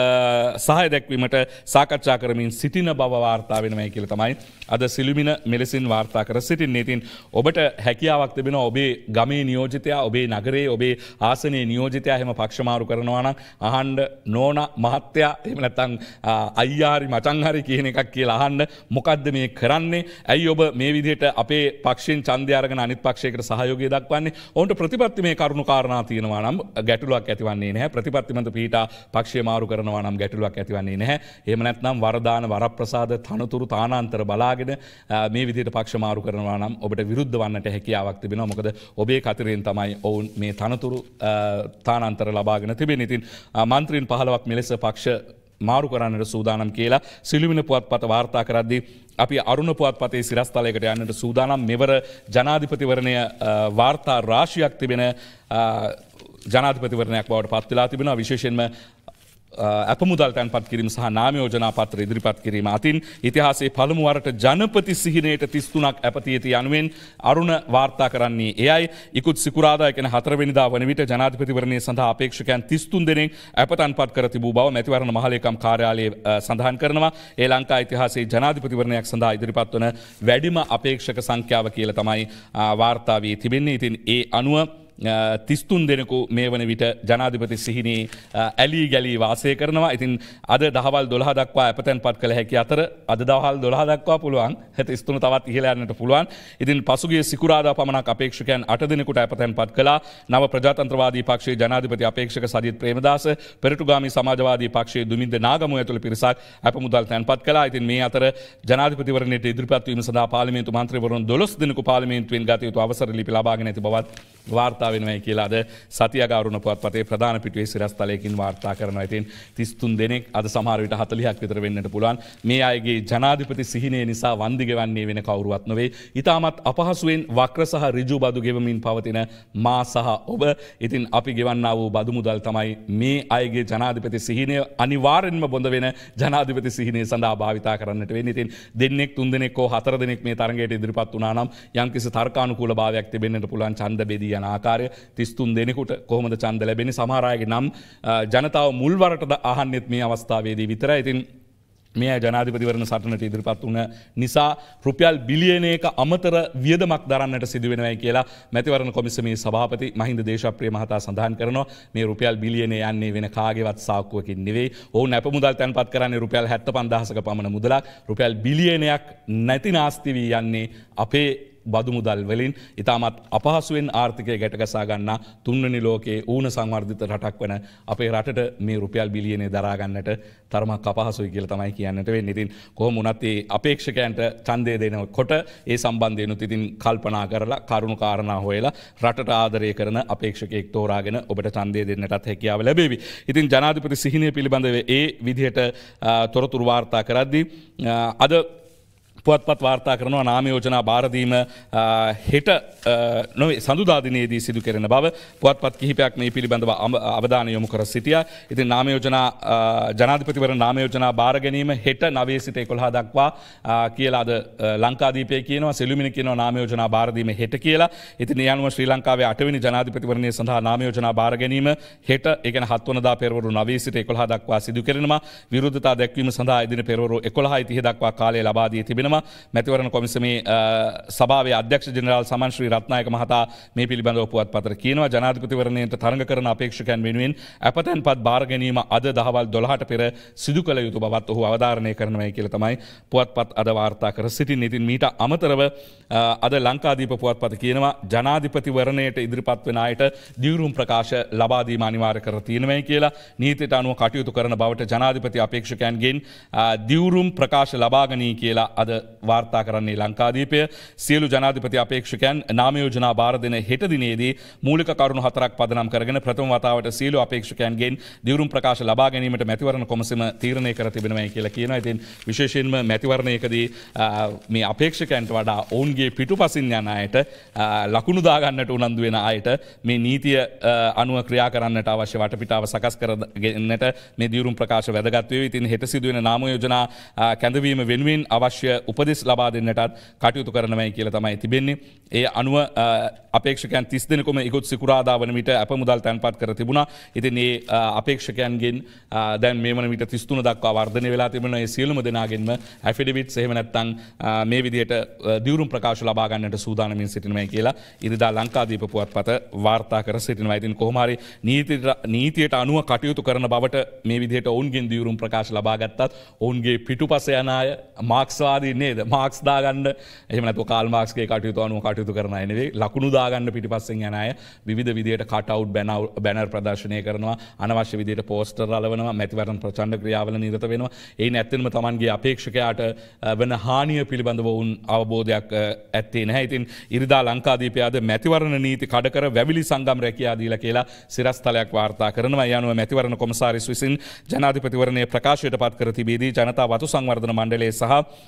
සහය දැක්වීමට සාකච්ඡා කරමින් සිටින බව වාර්තා වෙනවයි කියලා තමයි අද සිළුමිණ මෙලෙසින් වාර්තා කර සිටින්නේ. ඉතින් ඔබට හැකියාවක් තිබෙනවා ඔබේ ගමේ නියෝජිතයා ඔබේ නගරයේ ඔබේ ආසනයේ නියෝජිතයා එහෙම පක්ෂ මාරු කරනවා නම් අහන්න නෝනා මහත්තයා එහෙම නැත්නම් අයියා හරි මචං හරි කියන එකක් කියලා අහන්න. මොකද්ද මේ කරන්නේ? ඇයි ඔබ මේ විදිහට අපේ පක්ෂයෙන් ඡන්දය අරගෙන අනිත් පක්ෂයකට සහයෝගය දක්වන්නේ? ඔවුන්ට ප්‍රතිපත්ති මේ කරුණු කාරණා තියෙනවා නම් ගැටලුවක් ඇතිවන්නේ නැහැ. ප්‍රතිපත්තිමත් පීඨා පක්ෂය මාරු කරනවා නම් ගැටලුවක් ඇතිවන්නේ නැහැ. එහෙම නැත්නම් වරදාන වරප්‍රසාද තනතුරු තානාන්තර බලාගෙන මේ විදිහට පක්ෂ මාරු කරනවා නම් ඔබට විරුද්ධ වන්නට හැකියාවක් තිබෙනවා. මොකද ඔබේ කතරෙන් තමයි ඔවුන් මේ තනතුරු තානාන්තර ලබාගෙන තිබෙන්නේ. ඉතින් මන්ත්‍රීන් පහළොවක් මෙලෙස පක්ෂ මාරු කරන්නට සූදානම් කියලා සිළුමිණ පුවත්පත වාර්තා කරද්දී අපි අරුණ පුවත්පතේ සිරස්තලයකට යන්නට සූදානම්. මෙවර ජනාධිපතිවරණය වාර්තා රාශියක් තිබෙන ජනාධිපතිවරණයක් බවට පත් වෙලා තිබෙනවා. විශේෂයෙන්ම අපමුදල් තැන්පත් කිරීම සහ නාම යෝජනා පත්‍ර ඉදිරිපත් කිරීම අතින් ඉතිහාසයේ පළමු වරට ජනපති සිහිනයට තිස් තුනක් ඇපතියති යනුවෙන් අරුණ වාර්තා කරන්නේ එයයි. ඉකුත් සිකුරාදා කියන හතරවෙනිදා වන විට ජනාධිපතිවරණය සඳහා අපේක්ෂකයන් තිස් තුන් දෙනෙක් ඇප තැන්පත් කර තිබූ බව මැතිවරණ මහලේකම් කාර්යාලයේ සඳහන් කරනවා. ඒ ලංකා ඉතිහාසයේ ජනාධිපතිවරණයක් සඳහා ඉදිරිපත් වන වැඩිම අපේක්ෂක සංඛ්‍යාව කියලා තමයි වාර්තා වී තිබෙන්නේ. ඉතින් ඒ අනුව තිස්තුන් දෙනෙකු මේ වන විට ජනාධිපති සිහිනී ඇලී ගැලී වාසය කරනවා. ඉතින් අද දහවල් දොළහ දක්වා ඇපතැන් පත් කළ හැකි අතර අද දවහල් දොළහ දක්වා පුළුවන් තිස්තුන තවත් ඉහළ යන්නට පුළුවන්. ඉතින් පසුගිය සිකුරාදා පමණක් අපේක්ෂකයන් අට දෙනෙකුට ඇපතැන් පත් කළා. නව ප්‍රජාතන්ත්‍රවාදී පක්ෂයේ ජනාධිපති අපේක්ෂක සජිත් ප්‍රේමදාස, පෙරටුගාමී සමාජවාදී පක්ෂයේ දුමින්ද නාගමුව ඇතුළු පිරිසක් ඇප මුදල් තැන්පත් කළා. ඉතින් මේ අතර ජනාධිපතිවරණයට ඉදිරිපත් වීම සඳහා පාර්ලිමේන්තු මන්ත්‍රීවරුන් දොළොස් දෙනෙකු පාර්ලිමේන්තුවෙන් ගත යුතු අවසර ලිපි ලබාගෙන ඇති බවත් වාර්තා වෙනවයි කියලා අද සතියක අරුණ පුවත්පතේ ප්‍රධාන පිටුවේ සිරස්තලයකින් වාර්තා කරනවා. ඉතින් තිස් තුන් දෙනෙක් අද සමහර විට හතළිහක් විතර වෙන්නට පුළුවන්. මේ අයගේ ජනාධිපති සිහිනය නිසා වන්දි ගෙවන්නේ වෙන කවුරුවත් නොවේ. ඊටමත් අපහසුවෙන් වක්‍ර සහ ඍජු බදු ගෙවමින් පවතින මා සහ ඔබ. ඉතින් අපි ගෙවන්නා වූ බදු මුදල් තමයි මේ අයගේ ජනාධිපති සිහිනය අනිවාර්යෙන්ම බොඳ වෙන ජනාධිපති සිහිනය සඳහා භාවිතා කරන්නට වෙන්නේ. ඉතින් දෙන්නෙක් තුන් දෙනෙක් හෝ හතර දෙනෙක් මේ තරගයට ඉදිරිපත් වුණා නම් යම්කිසි තර්කානුකූල භාවයක් තිබෙන්නට පුළුවන්. ඡන්ද බෙදී යන ආකාරය තිස් තුන් දෙනෙකුට කොහොමද ඡන්ද ලැබෙන්නේ? සමහර අයගේ නම් ජනතාව මුල්වරට අහන්නෙත් මේ අවස්ථාවේදී විතරයි. ඉතින් මේ ජනාධිපතිවරණ සටනට ඉදිරිපත් වුණ නිසා රුපියල් බිලියනයක අමතර වියදමක් දරන්නට සිදු වෙනවයි කියලා මැතිවරණ කොමිසමේ සභාපති මහින්ද දේශප්‍රිය මහතා සඳහන් කරනවා. මේ රුපියල් බිලියනය යන්නේ වෙන කාගේවත් සාක්කුවකින් නෙවෙයි. ඔවුන් ඇප මුදල් තැන්පත් කරන්නේ රුපියල් හැත්තෑ පන්දාහක පමණ මුදලක්. රුපියල් බිලියනයක් නැති නාස්ති වී යන්නේ අපේ බදු මුදල් වලින්. ඉතාමත් අපහසුවෙන් ආර්ථිකය ගැටගසා ගන්නා තුන්වෙනි ලෝකයේ ඌන සංවර්ධිත රටක් වන අපේ රටට මේ රුපියල් බිලියනය දරා ගන්නට තරමක් අපහසුයි කියලා තමයි කියන්නට වෙන්නේ. ඉතින් කොහොම වුණත් ඒ අපේක්ෂකයන්ට ඡන්දය දෙනකොට ඒ සම්බන්ධයෙන්ුත් ඉතින් කල්පනා කරලා කරුණු කාරණා හොයලා රටට ආදරය කරන අපේක්ෂකයෙක් තෝරාගෙන ඔබට ඡන්දය දෙන්නටත් හැකියාව ලැබෙවි. ඉතින් ජනාධිපති සිහිනය පිළිබඳව ඒ විදිහට තොරතුරු වාර්තා කරද්දී අද පුවත්පත් වාර්තා කරනවා නාම යෝජනා බාරදීම හෙට නොවේ සඳුදා දිනේදී සිදු කෙරෙන බව. පුවත්පත් කිහිපයක් මේ පිළිබඳව අවධානය යොමු කර සිටියා. ඉතින් නාම යෝජනා ජනාධිපතිවරණ නාම යෝජනා බාර ගැනීම හෙට නවය සිට එකොළහ දක්වා කියලා අද ලංකාදීපය කියනවා. සෙලුමිනි කියනවා නාම යෝජනා බාර දීම හෙට කියලා. ඉතින් ඒ අනුව ශ්‍රී ලංකාවේ අටවෙනි ජනාධිපතිවරණය සඳහා නාම යෝජනා බාර ගැනීම හෙට ඒ කියන්නේ හත් වනදා පෙරවරු නවය සිට එකොළහ දක්වා සිදු කෙරෙනවා. විරෝධතා දැක්වීම සඳහා එදින පෙරවරු එකොළහයි තිහ දක්වා කාලය ලබා දී තිබෙනවා. මැතිවරණ කොමිසමේ සභාවේ අධ්‍යක්ෂ ජෙනරාල් සමන් ශ්‍රී රත්නායක මහතා මේ පිළිබඳව පුවත්පතට කියනවා. ජනාධිපතිවරණයට තරඟ කරන අපේක්ෂකයන් වෙනුවෙන් අපතැන්පත් බාර ගැනීම අද දහවල් දොළහට පෙර සිදු කළ යුතු බවත් ඔහු අවධාරණය කරනවායි කියලා තමයි පුවත්පත් අද වාර්තා කර සිටින්නේ. ඉතින් මීට අමතරව අද ලංකාදීප පුවත්පත කියනවා ජනාධිපතිවරණයට ඉදිරිපත් වෙන අයට දියුරුම් ප්‍රකාශ ලබා දීම අනිවාර්ය කර තියෙනවායි කියලා. නීතියට අනුව කටයුතු කරන බවට ජනාධිපති අපේක්ෂකයන්ගෙන් දියුරුම් ප්‍රකාශ ලබා ගනී කියලා අද වාර්තා කරන්නේ ලංකාදීපය. සියලු ජනාධිපති අපේක්ෂකයන් නාම යෝජනා බාර දෙන හෙට දිනේදී මූලික කරුණු හතරක් පදනම් කරගෙන ප්‍රථම වතාවට සියලු අපේක්ෂකයන්ගෙන් දියුරුම් ප්‍රකාශ ලබා ගැනීමට මැතිවරණ කොමිසම තීරණය කර තිබෙනවායි කියලා කියනවා. ඉතින් විශේෂයෙන්ම මැතිවරණයකදී මේ අපේක්ෂකයන්ට වඩා ඔවුන්ගේ පිටුපසින් යන අයට ලකුණු දාගන්නට උනන්දු වෙන අයට මේ නීතිය අනුව ක්‍රියා කරන්නට අවශ්‍ය වටපිටාව සකස් කරගන්නට මේ දියුරුම් ප්‍රකාශ වැදගත් වේ. ඉතින් හෙට සිදුවෙන නාම යෝජනා කැඳවීම වෙනුවෙන් අවශ්‍ය උපදෙස් ලබා දෙන්නටත් කටයුතු කරනවයි කියලා තමයි තිබෙන්නේ. ඒ අනුව අපේක්ෂකයන් තිස් දෙනෙකුම ඉකුත් සිකුරාදා වන විට අප මුදල් තැන්පත් කර තිබුණා. ඉතින් මේ අපේක්ෂකයන්ගෙන් දැන් මේ වන විට තිස් තුන දක්වා වර්ධනය වෙලා තිබෙනවා. ඒ සියලුම දෙනාගෙන්ම ඇෆිඩවිට්ස් එහෙම නැත්නම් මේ විදිහට දියුරුම් ප්‍රකාශ ලබා ගන්නට සූදානමින් සිටිනවායි කියලා ඉරිදා ලංකාදීප පුවත්පත වාර්තා කර සිටිනවා. ඉතින් කොහොම හරි නීතියට අනුව කටයුතු කරන බවට මේ විදිහට ඔවුන්ගෙන් දියුරුම් ප්‍රකාශ ලබා ගත්තත් ඔවුන්ගේ පිටුපස යන අය මාක්ස්වාදී නේද? මාක්ස් දාගන්න එහෙම නැත්නම් කාල් මාක්ස්ගේ කටයුතු අනුව කටයුතු කරන අය නෙවෙයි. ලකුණු දාගන්න පිටිපස්සෙන් යන අය විවිධ විදිහට කට් අවුට් බැනර් ප්‍රදර්ශනය කරනවා. අනවශ්‍ය විදිහට පෝස්ටර් අලවනවා. මැතිවරණ ප්‍රචණ්ඩ ක්‍රියාවල නිරත වෙනවා. ඒයින් ඇත්තෙන්ම Tamanගේ අපේක්ෂකයාට වෙන හානිය පිළිබඳව වුන් අවබෝධයක් ඇත්තේ නැහැ. ඉතින් ඉරිදා ලංකාදීපය අද මැතිවරණ නීති කඩකර වැවිලි සංගම් රැකියා දීලා කියලා සිරස්තලයක් වාර්තා කරනවා. ඒ අනුව මැතිවරණ කොමසාරිස් විසින් ජනාධිපතිවරණයේ ප්‍රකාශයට පත් කර තිබීදී ජනතා වතු සංවර්ධන මණ්ඩලයේ සහ හලාවත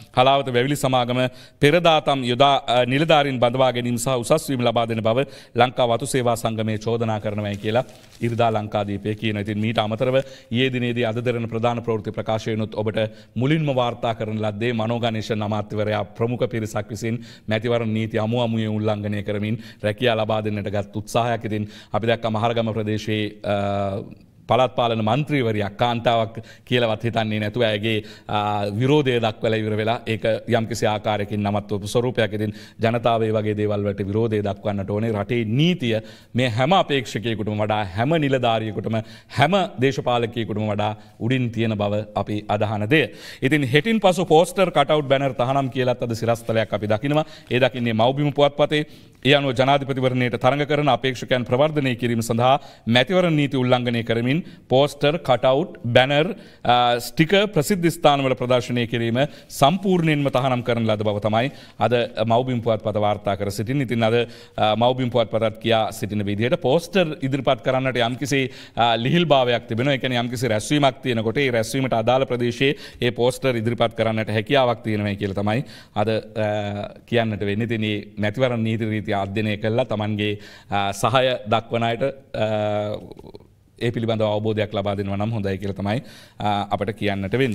හම්බන්තොට වැවිලි සමාගම පෙරදාතම් යොදා නිලධාරීන් බඳවා ගැනීම සහ උසස් වීම ලබා දෙන බව ලංකා වතු සේවා සංගමයේ චෝදනා කරනවායි කියලා ඉරිදා ලංකාදීපය කියන. ඉතින් මීට අමතරව ඊයේ දිනේදී අද දරන ප්‍රධාන ප්‍රවෘත්ති ප්‍රකාශයෙන්ුත් ඔබට මුලින්ම වාර්තා කරන ලද්දේ මනෝගණේෂන් අමාත්‍යවරයා ප්‍රමුඛ පිරිසක් විසින් මැතිවරණ නීති අමු අමුවේ උල්ලංඝනය කරමින් රැකියාව ලබා දෙන්නට ගත් උත්සාහයක්. ඉතින් අපි දැක්ක මහරගම ප්‍රදේශයේ පළාත් පාලන මන්ත්‍රීවරයා කාන්තාවක් කියලාවත් හිතන්නේ නැතුව ඇගේ විරෝධය දක්වලා ඉවර වෙලා ඒක යම්කිසි ආකාරයකින් නමත්වපු ස්වරූපයක්. ඉතින් ජනතාව මේ වගේ දේවල් වලට විරෝධය දක්වන්නට ඕනේ. රටේ නීතිය මේ හැම අපේක්ෂකයෙකුටම වඩා හැම නිලධාරියෙකුටම හැම දේශපාලකයෙකුටම වඩා උඩින් තියෙන බව අපි අදහන දෙය. ඉතින් හෙටින් පසු පෝස්ටර් කටවුට් බැනර් තහනම් කියලාත් අද සිරස්තලයක් අපි දකිනවා. ඒ දකින්නේ මව්බිම පුවත්පතේ. ඒ අනුව ජනාධිපතිවරණයට තරඟ කරන අපේක්ෂකයන් ප්‍රවර්ධනය කිරීම සඳහා මැතිවරණ නීති උල්ලංඝනය කරමින් පෝස්ටර් කටවුට් බැනර් ස්ටිකර් ප්‍රසිද්ධ ස්ථානවල ප්‍රදර්ශනය කිරීම සම්පූර්ණයෙන්ම තහනම් කරන ලද බව තමයි අද මව්බිම් පුවත්පත වාර්තා කර සිටින්නේ. ඉතින් අද මව්බිම් පුවත්පතත් කියා සිටින විදිහට පෝස්ටර් ඉදිරිපත් කරන්නට යම්කිසි ලිහිල්භාවයක් තිබෙනවා. ඒ කියන්නේ යම්කිසි රැස්වීමක් තියෙනකොට ඒ රැස්වීමට අදාළ ප්‍රදේශයේ ඒ පෝස්ටර් ඉදිරිපත් කරන්නට හැකියාවක් තියෙනවා කියලා තමයි අද කියන්නට වෙන්නේ. ඉතින් මේ මැතිවරණ නීති රීති අධ්‍යයනය කළා තමන්ගේ සහාය දක්වන අයට ඒ පිළිබඳව අවබෝධයක් ලබා දෙනවා නම් හොඳයි කියලා තමයි අපට කියන්නට වෙන්නේ.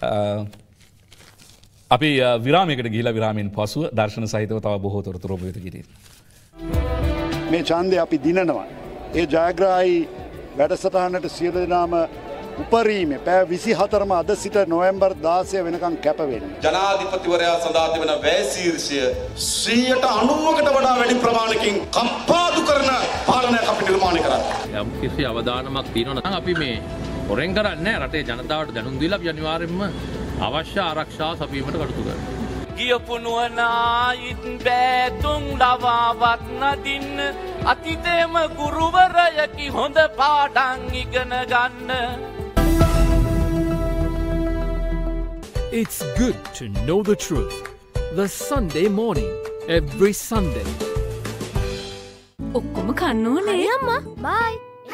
අපි විරාමයකට ගිහිලා විරාමයෙන් පසුව දර්ශන සහිතව තව බොහෝ තොරතුරු ඔබ වෙත ගෙනියනවා. මේ ඡන්දය අපි දිනනවා. ඒ ජයග්‍රාහී වැඩසටහනට සියලු දෙනාම උපරීමේ පැය විසිහතරම අද සිට නොවැම්බර් දාසය වෙනකම් කැප වෙන්නේ. ජනාධිපතිවරයා සඳහා තිබෙන වැය ශීර්ෂය සියයට අනූවකට වඩා වැඩි ප්‍රමාණකින් කම්පාදු කරන පාලනයක් අපි නිර්මාණය කරන්නේ. යම් කිසි අවධානමක් තියෙනවා නම් අපි මේ හොරෙන් කරන්නේ රටේ ජනතාවට දැනුම් දීලා අපි අනිවාර්යයෙන්ම අවශ්‍ය ආරක්ෂාව සපීමට කටයුතු කරනවා. ගියපුනුවනායිත් බෑතුන් ලවාවත් නදින්න අතිතේම ගුරුවරයකි හොඳ පාඩන් ඉගෙන ගන්න. It's good to know the truth. The Sunday morning, every Sunday. ඔක්කොම කන්නෝනේ අම්මා. බයි.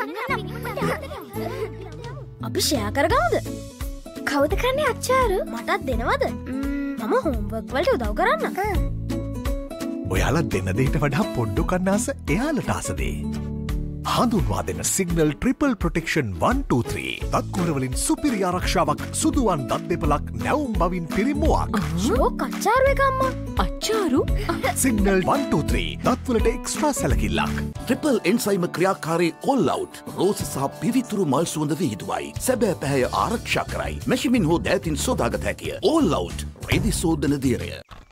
අපි ෂෙයා කරගමුද? කවුද කරන්නේ අච්චාරු? මටත් දෙනවද? මම හෝම්වර්ක් වලට උදව් කරන්න. ඔයාලා දෙන දෙයට වඩා පොඩ්ඩු කන්නාස එයාලට ආසදේ. හඳුන්වා දෙන Signal triple protection one two three දත්කොරවලින් සුපිරි ආරක්ෂාවක් සුදුවන් දත් දෙපලක් නැවුම් බවින් පිරිමුවක්. ෂෝක් අච්චාරු එක අම්මා. අච්චාරු? සිගනල් one two three දත්වලට එක්ස්ට්‍රා සැලකිල්ලක්. ට්‍රිපල් එන්සයිම ක්‍රියාකාරී ඕල් අවුට් රෝස සහ පිවිතුරු මල් සුවඳ විහිදුවයි. සැබෑ පැහැය ආරක්ෂා කරයි. මැෂිමින් හෝ දෑතින් සෝදාගත හැකිය. ඕල් අවුට් රෙදි සෝදන දියරය.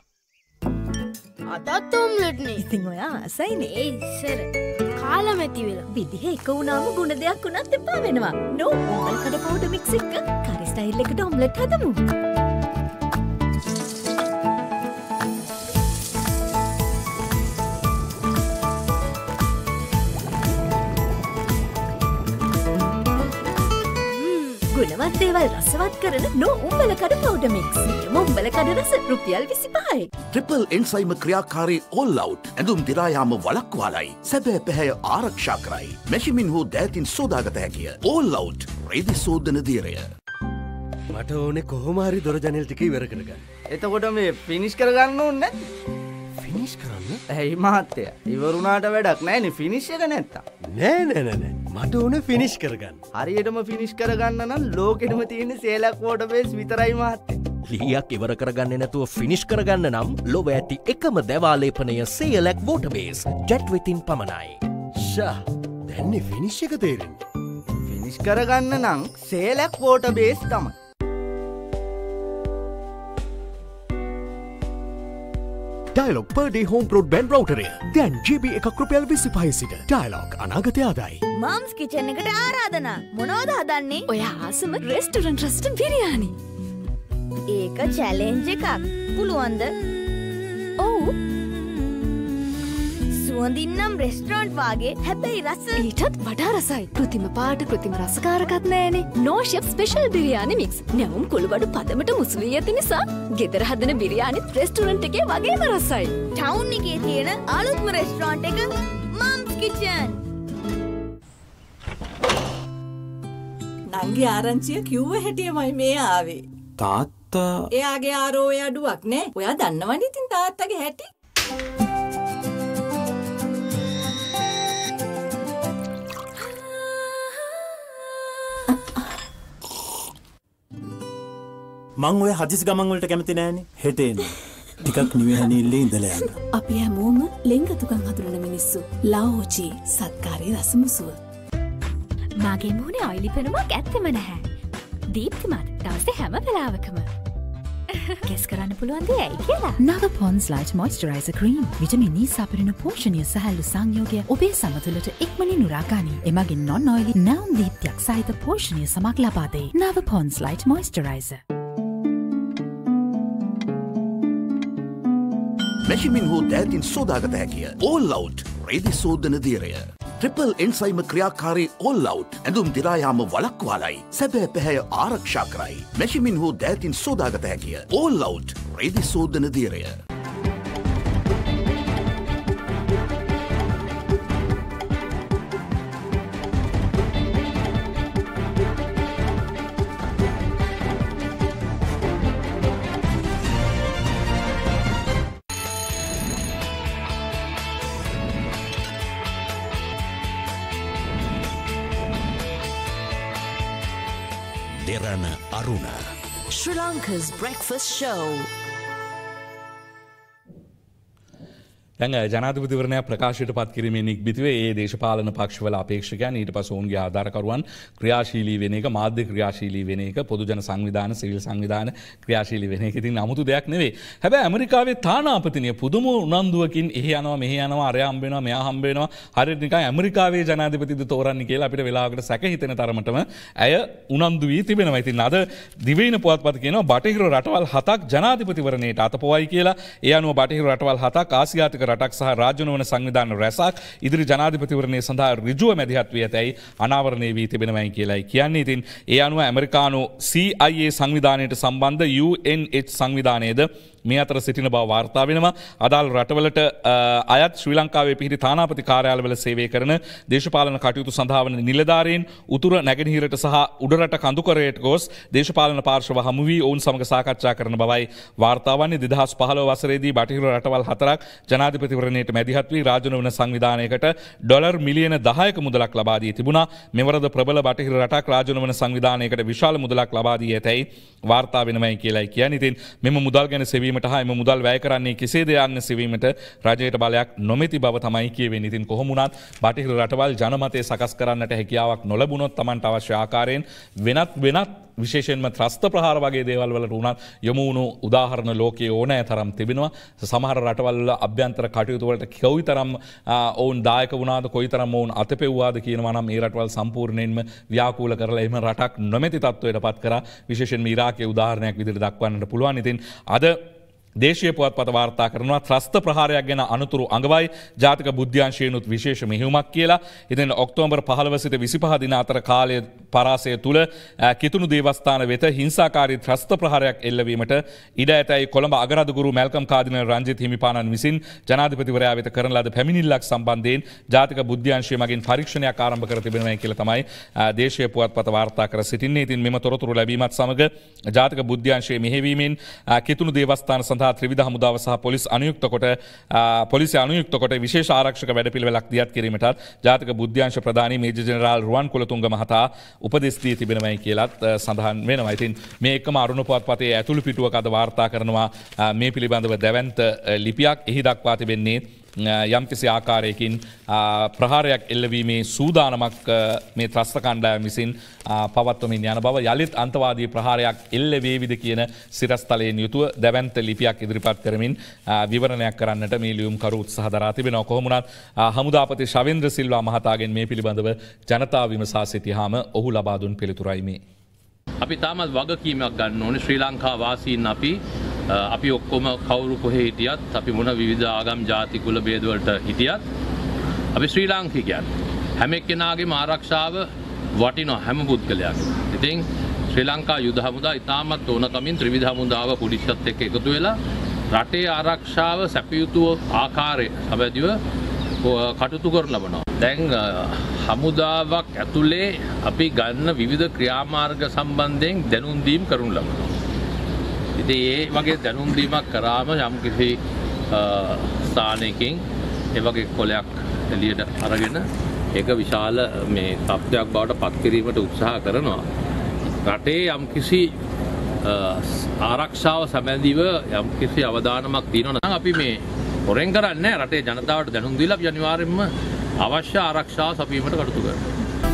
අදත් ඔම්ලට්නේ. ඉතින් ඔයා ආසයිනේ. ඒ ඉස්සර කාලා මැති වෙලා. විදිහ එක වුණාම ගුණ දෙයක් වුණත් එපා වෙනවා. නෝ ඔම්බල් කඩ පවුඩර් මික්ස් එක කරි ස්ටයිල් එකට ඔම්ලට් හදමු. ගුණවත් දේවල් රසවත් කරන නෝ උඹල කඩ පවුඩර් මික්ස්. නියම උඹල කඩ රස රුපියල් විසිපහයි. ට්‍රිපල් එන්සයිම ක්‍රියාකාරී ඕල් අවුට් ඇඳුම් දිරා යාම වළක්වාලයි. සැබෑ පැහැය ආරක්ෂා කරයි. මැෂිමින් හෝ දෑතින් සෝදාගත හැකිය. ඕල් අවුට් රෙදි සෝදන දියරය. මට ඕනේ කොහොම හරි දොර ජනෙල් ටික ඉවර කරගන්න. එතකොට මේ ෆිනිෂ් කරගන්න ඕනේ නැද්ද? ෆිනිෂ් කරන්න? ඇයි මහත්තයා ඉවරුණාට වැඩක් නැහැ නේ ෆිනිෂ් එක නැත්තම්. නෑ නෑ නෑ නෑ මට ඕනේ ෆිනිෂ් කරගන්න. හරියටම ෆිනිෂ් කරගන්න නම් ලෝකෙටම තියෙන සේලක් වෝටර් බේස් විතරයි මහත්තයා. ලීයක් ඉවර කරගන්නේ නැතුව ෆිනිෂ් කරගන්න නම් ලොව ඇති එකම දැවාලේපනය සේලක් වෝටර් බේස් ජෙට් වෙතින් පමණයි. ෂා දැන්නේ ෆිනිෂ් එක තේරෙන්නේ. ෆිනිෂ් කරගන්න නම් සේලක් වෝටර් බේස් තමයි. Dialog per day home broadband routerය දැන් ජී බී එකක් රුපියල් විසිපහයි සිට ඩයලොග් අනාගතය ආදායි. මම්ස් කිචන් එකට ආරාධනා. මොනවද හදන්නේ? ඔය ආසම රෙස්ටොරන්ට් රෙස්ට බිරියානි. ඒක චැලෙන්ජ් එකක්. පුළුවන්ද? ඔව්. සුවඳින් නම් රෙස්ටොරන්ට් වාගේ හැබැයි රස ඊටත් වඩා රසයි. කෘතිම පාට කෘතිම රසකාරකත් නෑනේ. No chef special biryani mix. නැවුම් කුළුබඩු පදමට මුසු වී ඇති නිසා ගෙදර හදන බිරියානිත් රෙස්ටොරන්ට් එකේ වගේම රසයි. ටවුන් එකේ තියෙන අලුත්ම රෙස්ටොරන්ට් එක මම්ස් කිචන්. නංගි ආරංචිය කිව්ව හැටියමයි මේ ආවේ. තාත් තාත්තා එයාගේ ආරෝය අඩුවක් නේ. ඔයා දන්නවනේ ඉතින් තාත්තගේ හැටි. මං ඔය හදිසි ගමන් වලට කැමති නෑනේ. හෙට එන්න. ටිකක් නිවෙහනිල්ලේ ඉඳලා යන්න. අපි හැමෝම ලෙන්ගතුකම් හඳුනන මිනිස්සු. ලාෝචි සත්කාරී රසමුසුව. මගේ මූණේ ඔයිලි පෙනුමක් ඇත්තෙම නැහැ. දීප්තිමත් දවසේ හැම වෙලාවකම. කෙස් කරන්න පුළුවන් දේ ඇයි කියලා. නව Pond's light moisturiser cream vitamin E සපිරෙන පෝෂණීය සහැල්ලු සංයෝගය ඔබේ සම තුළට ඉක්මනින් උරා ගනී. එමගින් නොන් ඔයිලි නැවුම් දීප්තියක් සහිත පෝෂණීය සමක් ලබා දෙයි. නව පොන්ස් ලයිට් මොයිස්චරයිසර්. මැෂිමින් හෝ දෑතින් සෝදාගත හැකිය. ඕල් අවුට් රේදි සෝදන දියරය. ට්‍රිපල් එන්සයිම ක්‍රියාකාරී ඕල් අවුට් ඇඳුම් දිරායාම වළක්වාලයි. සැබෑ පැහැය ආරක්ෂා කරයි. මැෂිමින් හෝ දෑතින් සෝදාගත හැකිය. ඕල් අවුට් රේදි සෝදන දියරය. Derana Aruna. Sri Lanka's breakfast show. දැන් ජනාධිපතිවරණයක් ප්‍රකාශයට පත් කිරීමේ නික්බිතිවේ ඒ දේශපාලන පක්ෂවල අපේක්ෂකයන් ඊට පස්සේ ඔවුන්ගේ ආධාරකරුවන් ක්‍රියාශීලී වෙන එක, මාධ්‍ය ක්‍රියාශීලී වෙන එක, පොදු ජන සංවිධාන, සිවිල් සංවිධාන ක්‍රියාශීලී වෙන එක ඉතින් 아무තු දෙයක් නෙවෙයි. හැබැයි ඇමරිකාවේ තානාපතිනිය පුදුම උනන්දුවකින් එහි යනවා මෙහි යනවා අරයා හම්බ වෙනවා මෙයා හම්බ වෙනවා හරියට නිකන් ඇමරිකාවේ ජනාධිපතිද තෝරන්නේ කියලා අපිට වෙලාවකට සැක හිතෙන තරමටම ඇය උනන්දු වී තිබෙනවා. ඉතින් අද දිවයින පුවත්පත කියනවා බටහිර රටවල් හතක් ජනාධිපතිවරණයට අතපොවයි කියලා. ඒ අනුව බටහිර රටවල් හතක් ආසියාතික රටක් සහ රාජ්‍ය නොවන සංවිධාන රැසක් ඉදිරි ජනාධිපතිවරණය සඳහා ඍජුව මැදිහත් වී ඇතැයි අනාවරණය වී තිබෙනවායි කියලායි කියන්නේ. ඉතින් ඒ අනුව ඇමරිකානු C I A සංවිධානයට සම්බන්ධ U N H සංවිධානයේද මේ අතර සිටින බව වාර්තා වෙනවා. අදාළ රටවලට අයත් ශ්‍රී ලංකාවේ පිහිටි තානාපති කාර්යාලවල සේවය කරන දේශපාලන කටයුතු සඳහා වන නිලධාරීන් උතුර නැගෙනහිරට සහ උඩරට කඳුකරයට ගොස් දේශපාලන පාර්ශව හමු වී ඔවුන් සමග සාකච්ඡා කරන බවයි වාර්තා වන්නේ. දෙදහස් පහළොව වසරේදී බටහිර රටවල් හතරක් ජනාධිපතිවරණයට මැදිහත් වී රාජ්‍ය නොවන සංවිධානයකට ඩොලර් මිලියන දහයක මුදලක් ලබා දී තිබුණා. මෙවරද ප්‍රබල බටහිර රටක් රාජ්‍ය නොවන සංවිධානයකට විශාල මුදලක් ලබා දී ඇතැයි වාර්තා වෙනවයි කියලායි කියන්නේ. ඉතින් මෙම මුදල් ගැන සෙවීම එම මුදල් වැය කරන්නේ කෙසේද යන්න සෙවීමට රජයට බලයක් නොමැති බව තමයි කියවෙන්නේ. ඉතින් කොහොම වුණත් බටහිර රටවල් ජනමතය සකස් කරන්නට හැකියාවක් නොලැබුණොත් Tamanට අවශ්‍ය ආකාරයෙන් වෙනත් වෙනත් විශේෂයෙන්ම ත්‍රස්ත ප්‍රහාර වගේ දේවල් වලට උනත් යොමු වුණු උදාහරණ ලෝකයේ ඕනෑ තරම් තිබෙනවා. සමහර රටවල් වල අභ්‍යන්තර කටයුතු වලට කොයිතරම් ඔවුන් දායක වුණාද කොයිතරම් ඔවුන් අතපෙව්වාද කියනවා නම් මේ රටවල් සම්පූර්ණයෙන්ම ව්‍යාකූල කරලා එහෙම රටක් නොමැති තත්වයට පත් කරා. විශේෂයෙන්ම ඉරාකයේ උදාහරණයක් විදිහට දක්වන්නට පුළුවන්. ඉතින් අද දේශීය පුවත්පත වාර්තා කරනවා ත්‍රස්ත ප්‍රහාරයක් ගැන අනුතුරු අඟවයි ජාතික බුද්ධ්‍යංශයනුත් විශේෂ මෙහෙයුමක් කියලා. ඉතින් ඔක්තෝබර් පහළොව සිට විසිපහ දින අතර කාලය පරාසය තුල කිතුණු දේවස්ථාන වෙත හිංසාකාරී ත්‍රස්ත ප්‍රහාරයක් එල්ලවීමට ඉඩ ඇතැයි කොළඹ අගරදුගුරු මැල්කම් කාදිනල් රංජිත් හිමිපාණන් විසින් ජනාධිපතිවරයා වෙත කරන ලද පැමිණිල්ලක් සම්බන්ධයෙන් ජාතික බුද්ධ්‍යංශය මගින් පරීක්ෂණයක් ආරම්භ කර තිබෙනවා කියලා තමයි දේශීය පුවත්පත වාර්තා කර සිටින්නේ. ඉතින් මෙම තොරතුරු ලැබීමත් සමග ජාතික බුද්ධ්‍යංශයේ මෙහෙයවීමෙන් කිතුණු දේවස්ථාන ත්‍රිවිධ හමුදාව සහ පොලිස් අනුයුක්ත කොට පොලිසිය අනුයුක්ත කොට විශේෂ ආරක්ෂක වැඩපිළිවෙලක් දියත් කිරීමටත් ජාතික බුද්ධ්‍යංශ ප්‍රධානී මේජර් ජෙනරාල් රුවන් කුලතුංග මහතා උපදෙස් දී තිබෙනවායි කියලාත් සඳහන් වෙනවා. ඉතින් මේ එකම අරුණ පුවත්පතේ ඇතුළු පිටුවක අද වාර්තා කරනවා මේ පිළිබඳව දැවැන්ත ලිපියක්. එහි දක්වා තිබෙන්නේ යම්කිසි ආකාරයකින් ප්‍රහාරයක් එල්ලවීමේ සූදානමක් මේ ත්‍රස්ත කණ්ඩායම විසින් පවත්වමින් යන බව යලිත් අන්තවාදී ප්‍රහාරයක් එල්ල වේවිද කියන සිරස්තලයෙන් යුතුව දැවැන්ත ලිපියක් ඉදිරිපත් කරමින් විවරණයක් කරන්නට මේ ලියුම්කරු උත්සාහ දරා තිබෙනවා. කොහොම වුණත් හමුදාපති ශවේන්ද්‍ර සිල්වා මහතාගෙන් මේ පිළිබඳව ජනතාව විමසා සිටියාම ඔහු ලබා දුන් පිළිතුරයි මේ. අපි තාමත් වගකීමක් ගන්න ඕනේ. ශ්‍රී ලංකා වාසීන් අපි අපි ඔක්කොම කවුරු කොහේ හිටියත් අපි මොන විවිධ ආගම් ජාති කුල ભેද වලට හිටියත් අපි ශ්‍රී ලාංකිකයන් හැම එක්කෙනාගේම ආරක්ෂාව වටිනවා හැම පුද්ගලයාගේම. ඉතින් ශ්‍රී ලංකා යුද හමුදා ඉතාමත් ඕනකමින් ත්‍රිවිධ හමුදාව පොලිසියත් එක්ක එකතු වෙලා රටේ ආරක්ෂාව සැපයුතු ආකාරයේ සබැදිව කටයුතු කරන ලබනවා. දැන් හමුදාවක් ඇතුලේ අපි ගන්න විවිධ ක්‍රියාමාර්ග සම්බන්ධයෙන් දැනුම් දීම් කරනු ලබනවා. ඉතින් ඒ වගේ දැනුම් දීමක් කරාම යම් කිසි ස්ථානයකින් ඒ වගේ කොලයක් එළියට අරගෙන ඒක විශාල මේ තත්ත්වයක් බවට පත් කිරීමට උත්සාහ කරනවා. රටේ යම් කිසි ආරක්ෂාව සැබඳිව යම් කිසි අවධානමක් තියෙනවා නම් අපි මේ හොරෙන් කරන්නේ රටේ ජනතාවට දැනුම් දීලා අපි අනිවාර්යයෙන්ම අවශ්‍ය ආරක්ෂාව සපීමට කටයුතු කරනවා.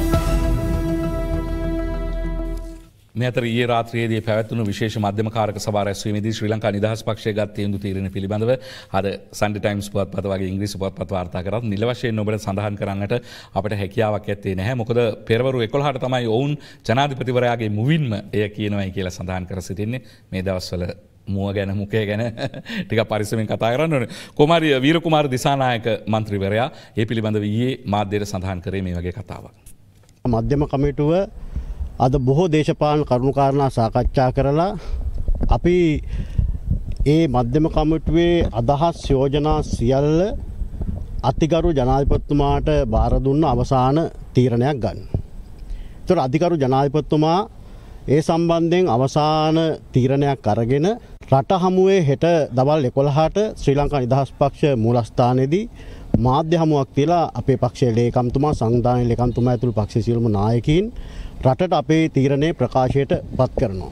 මේ අතර ඊයේ රාත්‍රියේදී පැවැත්වුණු විශේෂ මධ්‍යම කාරක සභා රැස්වීමේදී ශ්‍රී ලංකා නිදහස් පක්ෂය ගත් තීන්දුව තීරණ පිළිබඳව අද සන්ඩේ ටයිම්ස් පුවත්පත වගේ ඉංග්‍රීසි පුවත්පත් වාර්තා කරත් නිල වශයෙන් ඔබට සඳහන් කරන්නට අපිට හැකියාවක් ඇත්තේ නැහැ. මොකද පෙරවරු එකොළහට තමයි ඔවුන් ජනාධිපතිවරයාගේ මුවින්ම එය කියනවායි කියලා සඳහන් කර සිටින්නේ. මේ දවස්වල මුව ගැන මුකය ගැන ටික පරිස්සමෙන් කතා කරන්න ඕනේ. කුමාරී වීරකුමාර දිසානායක මන්ත්‍රීවරයා ඒ පිළිබඳව ඊයේ මාධ්‍යයට සඳහන් කරේ මේ වගේ කතාවක්. මධ්‍යම කමිටුව අද බොහෝ දේශපාලන කරුණු කාරණා සාකච්ඡා කරලා අපි ඒ මධ්‍යම කමිටුවේ අදහස් යෝජනා සියල්ල අතිගරු ජනාධිපතිතුමාට බාර දුන්න අවසාන තීරණයක් ගන්න. ඒතර අතිගරු ජනාධිපතිතුමා ඒ සම්බන්ධයෙන් අවසාන තීරණයක් අරගෙන රට හමුවේ හෙට දවල් එකොළහට ශ්‍රී ලංකා නිදහස් පක්ෂ මූලස්ථානයේදී මාධ්‍ය හමුවක් තියලා අපේ පක්ෂයේ ලේකම්තුමා සංවිධානයේ ලේකම්තුමා ඇතුළු පක්ෂයේ සියලුම නායකයින් රටට අපේ තීරණය ප්‍රකාශයට පත් කරනවා.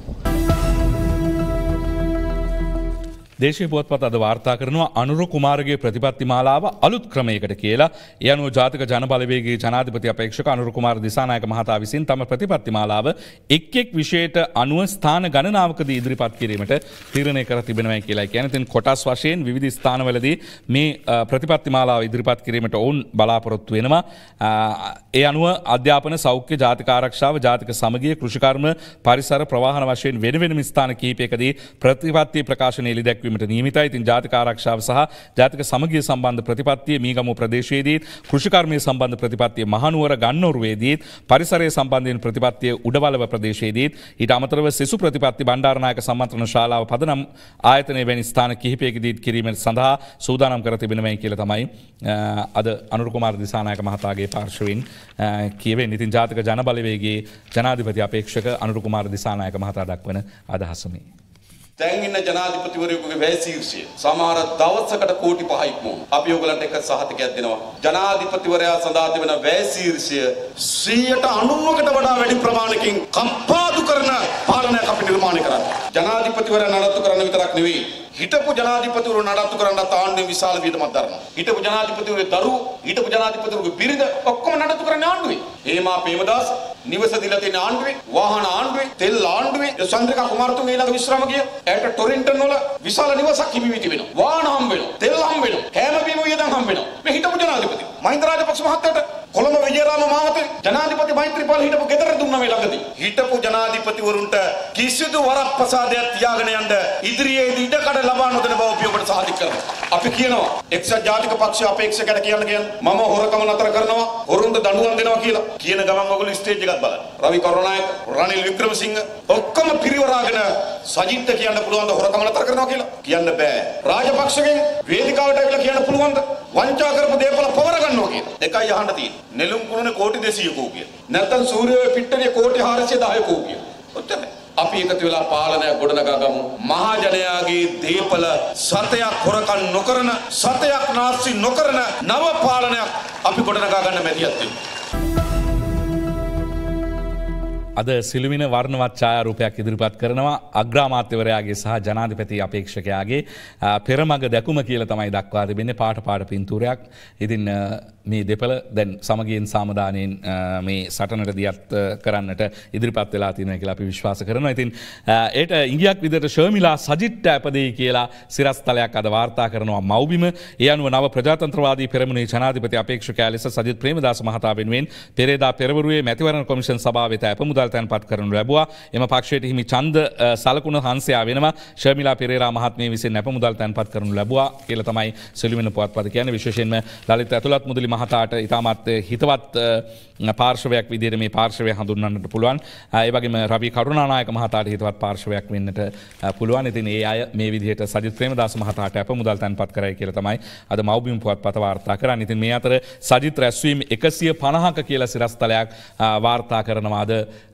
දේශීය පුවත්පත් අද වාර්තා කරනවා අනුර කුමාරගේ ප්‍රතිපත්ති මාලාව අලුත් ක්‍රමයකට කියලා. ඒ අනුව ජාතික ජනබලවේගයේ ජනාධිපති අපේක්ෂක අනුර කුමාර දිසානායක මහතා විසින් තම ප්‍රතිපත්ති මාලාව එක් එක් විෂයට අනුව ස්ථාන ගණනාවකදී ඉදිරිපත් කිරීමට තීරණය කර තිබෙනවා කියලා කියන්නේ. ඉතින් කොටස් වශයෙන් විවිධ ස්ථානවලදී මේ ප්‍රතිපත්ති මාලාව ඉදිරිපත් කිරීමට ඔවුන් බලාපොරොත්තු වෙනවා. ඒ අනුව අධ්‍යාපන සෞඛ්‍ය ජාතික ආරක්ෂාව ජාතික සමගිය කෘෂිකර්ම පරිසර ප්‍රවාහන වශයෙන් වෙන වෙනම ස්ථාන කිහිපයකදී ප්‍රතිපත්ති ප්‍රකාශනය එළිදැක්වීමට නියමිතයි. ඉතින් ජාතික ආරක්ෂාව සහ ජාතික සමගිය සම්බන්ධ ප්‍රතිපත්තිය මීගමු ප්‍රදේශයේදී කෘෂිකර්මයේ සම්බන්ධ ප්‍රතිපත්තිය මහනුවර ගන්නෝරුවේදී පරිසරයේ සම්බන්ධයෙන් ප්‍රතිපත්තිය උඩවලව ප්‍රදේශයේදී ඊට අමතරව සෙසු ප්‍රතිපත්ති බණ්ඩාරනායක සම්මන්ත්‍රණ ශාලාව පදනම් ආයතනයේ වැනි ස්ථාන කිහිපයකදී කිරීමට සඳහා සූදානම් කර තිබෙනවායි කියලා තමයි අද අනුර කුමාර දිසානායක මහතාගේ පාර්ශවයෙන් කියවෙන්නේ. ඉතින් ජාතික ජනබලවේගයේ ජනාධිපති අපේක්ෂක අනුර කුමාර දිසානායක මහතා දක්වන අදහස මේ. දැන් ඉන්න ජනාධිපතිවරයෙකුගේ වැය ශීර්ෂය සමහර දවසකට කෝටි පහක් වුණා. අපි ඔයගලන්ට එක සහතිකයක් දෙනවා. ජනාධිපතිවරයා සඳහා දෙවන වැය ශීර්ෂය සියයට අනූවකට වඩා වැඩි ප්‍රමාණයකින් කම්පාදු කරන පාලනයක් අපි නිර්මාණය කරන්නේ. ජනාධිපතිවරයා නඩත්තු කරන්න විතරක් නෙවෙයි. හිටපු ජනාධිපතිවරු නඩත්තු කරන්න ආණ්ඩුවේ විශාල වියදමක් දරනවා. හිටපු ජනාධිපතිවරුගේ දරුවෝ, හිටපු ජනාධිපතිවරුගේ බිරිඳ ඔක්කොම නඩත්තු කරන්නේ ආණ්ඩුවේ. හේමා ප්‍රේමදාස නිවස දීලා තියෙන ආණ්ඩුවේ, වාහන ආණ්ඩුවේ, තෙල් ආණ්ඩුවේ, චන්ද්‍රිකා කුමාරතුංග ඊළඟ විශ්‍රාම ගිය ඇයට ටොරින්ටන් වල විශාල නිවසක් හිමි තිබෙනවා. වාහන හම්බ වෙනවා, තෙල් හම්බ වෙනවා, කෑම බීම වියදම් හම්බ වෙනවා. මේ හිටපු ජනාධිපති මහින්ද රාජපක්ෂ මහත්තයාට කොළඹ විජේරාම මාවතේ ජනාධිපති මෛත්‍රීපාල හිටපු ගෙදර දුන්නා මේ ළඟදී. හිටපු ජනාධිපතිවරුන්ට කිසිදු වරක් ප්‍රසාදයක් තියාගෙන යන්න ඉදිරියේදී ඉඩකඩ ලබා නොදෙන බව අපි ඔබට සාධික කරනවා. අපි කියනවා එක්සත් ජාතික පක්ෂ අපේක්ෂකයට කියන්න කියන්නේ මම හොරකම නතර කරනවා, හොරුන්ට දඬුවම් දෙනවා කියලා. කියන ගමන් ඔයගොල්ලෝ ස්ටේජ් එකක් බලන්න. රවි කරුණානායක, රනිල් වික්‍රමසිංහ ඔක්කොම පිරිවරාගෙන සජිත්ට කියන්න පුළුවන් ද හොරකම නතර කරනවා කියලා? කියන්න බෑ. රාජපක්ෂගෙන් වේදිකාවට ඇවිල්ලා කියන්න පුළුවන් ද වංචා කරපු දේපල පවර ගන්නවා කියලා? එකයි අහන්න තියෙන්නේ. නෙළුම් කුණනේ කෝටි දෙසීයකෝ කියලා. නැත්තම් සූර්යවේ පිට්ටනිය කෝටි හාරසිය දහයකෝ කියලා. ඔච්චරයි. අපි එකතු වෙලා පාලනයක් ගොඩනගා ගමු. මහජනයාගේ දේපල සතයක් හොරකම් නොකරන, සතයක් නාස්ති නොකරන නව පාලනයක් අපි ගොඩනගා ගන්න මැදිහත් වෙමු. අද සිළුමින වර්ණවත් ඡායාරූපයක් ඉදිරිපත් කරනවා අග්‍රාමාත්‍යවරයාගේ සහ ජනාධිපති අපේක්ෂකයාගේ පෙරමග දැකුම කියලා තමයි දක්වා තිබෙන්නේ. පාට පාට පින්තූරයක්. ඉතින් මේ දෙපළ දැන් සමගියෙන් සාමදානයෙන් මේ සටනට දියත් කරන්නට ඉදිරිපත් වෙලා තියෙනවා කියලා අපි විශ්වාස කරනවා. ඉතින් ඒට ඉංගියක් විදිහට ශර්මිලා සජිත්ට අපදෙයි කියලා සිරස්තලයක් අද වාර්තා කරනවා මව්බිම. ඒ අනුව නව ප්‍රජාතන්ත්‍රවාදී පෙරමුණේ ජනාධිපති අපේක්ෂකයා ලෙස සජිත් ප්‍රේමදාස මහතා වෙනුවෙන් පෙරේදා පෙරවරුවේ මැතිවරණ කොමිෂන් සභාව වෙත අපමුදල් තැන්පත් කරනු ලැබුවා. එම පක්ෂයට හිමි ඡන්ද සලකුණ හංසයා වෙනවා. ශර්මිලා පෙරේරා මහත්මිය විසින් අපමුදල් තැන්පත් කරනු ලැබුවා කියලා තමයි සිළුමින පුවත්පත කියන්නේ. විශේෂයෙන්ම ලලිත ඇතුළත් මුදලි මහතාට ඉතාමත් හිතවත් පාර්ශවයක් විදිහට මේ පාර්ශවය හඳුන්වන්නට පුළුවන්. ඒ වගේම රවි කරුණානායක මහතාට හිතවත් පාර්ශවයක් වෙන්නට පුළුවන්. ඉතින් ඒ අය මේ විදිහට සජිත් ප්‍රේමදාස මහතාට අපමුදල් තැන්පත් කරයි කියලා තමයි අද මව්බිම් පුවත්පත වාර්තා කරන්නේ. ඉතින් මේ අතර සජිත් රැස්වීම එකසිය පනහක කියලා සිරස්තලයක් වාර්තා කරනවා අද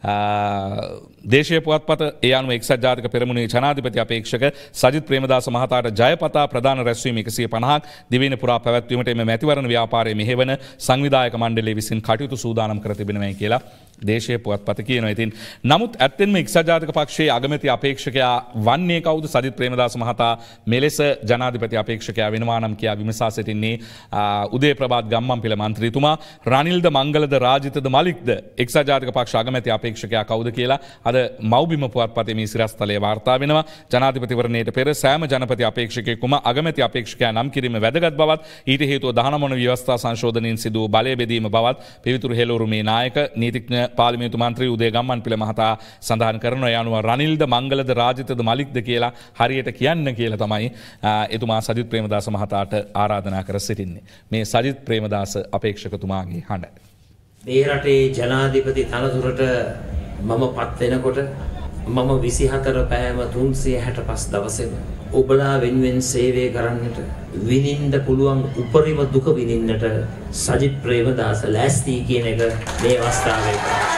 දේශීය පුවත්පත ඒ අනුව එක්සත් ජාතික පෙරමුණේ ජනාධිපති අපේක්ෂක සජිත් ප්‍රේමදාස මහතාට ජයපතා ප්‍රධාන රැස්වීම එකසිය පනහක් දිවයින පුරා පැවැත්වීමට එම මැතිවරණ ව්‍යාපාරයේ මෙහෙවන සංවිධායක මණ්ඩලය විසින් කටයුතු සූදානම් කර තිබෙනවායි කියලා දේශීය පුවත්පත කියනවා. ඉතින් නමුත් ඇත්තෙන්ම එක්සත් ජාතික පක්ෂයේ අගමැති අපේක්ෂකයා වන්නේ කවුද? සජිත් ප්‍රේමදාස මහතා මෙලෙස ජනාධිපති අපේක්ෂකයා වෙනවා නම් කියා විමසා සිටින්නේ උදේ ප්‍රභාත් ගම්මන්පිල මන්ත්‍රීතුමා. රනිල්ද මංගලද රාජිතද මලික්ද එක්සත් ජාතික පක්ෂ අගමැති අපේක්ෂකයා කවුද කියලා අද මව්බිම පුවත්පතේ මේ සිරස්තලයේ වාර්තා වෙනවා. ජනාධිපතිවරණයට පෙර සෑම ජනපති අපේක්ෂකයෙකුම අගමැති අපේක්ෂකයා නම් කිරීම වැදගත් බවත් ඊට හේතුව දහනව වන ව්‍යවස්ථා සංශෝධනයෙන් සිදු වූ බලය බෙදීම බවත් පිවිතුරු හෙළවුරුමේ නායක නීතිඥ පාර්ලිමේන්තු මන්ත්‍රී උදේ ගම්මන්පිල මහතා සඳහන් කරනවා. ඒ අනුව රනිල්ද මංගලද රාජිතද මලික්ද කියලා හරියට කියන්න කියලා තමයි එතුමා සජිත් ප්‍රේමදාස මහතාට ආරාධනා කර සිටින්නේ. මේ සජිත් ප්‍රේමදාස අපේක්ෂකතුමාගේ හඬ. මේ රටේ ජනාධිපති තනතුරට මම පත් වෙනකොට මම විසිහතර පෑම තුන්සිය හැට පහ දවසෙම ඔබලා වෙනුවෙන් සේවය කරන්නට විඳින්න පුළුවන් උපරිම දුක විඳින්නට සජිත් ප්‍රේමදාස ලෑස්ති කියන එක මේ අවස්ථාවේ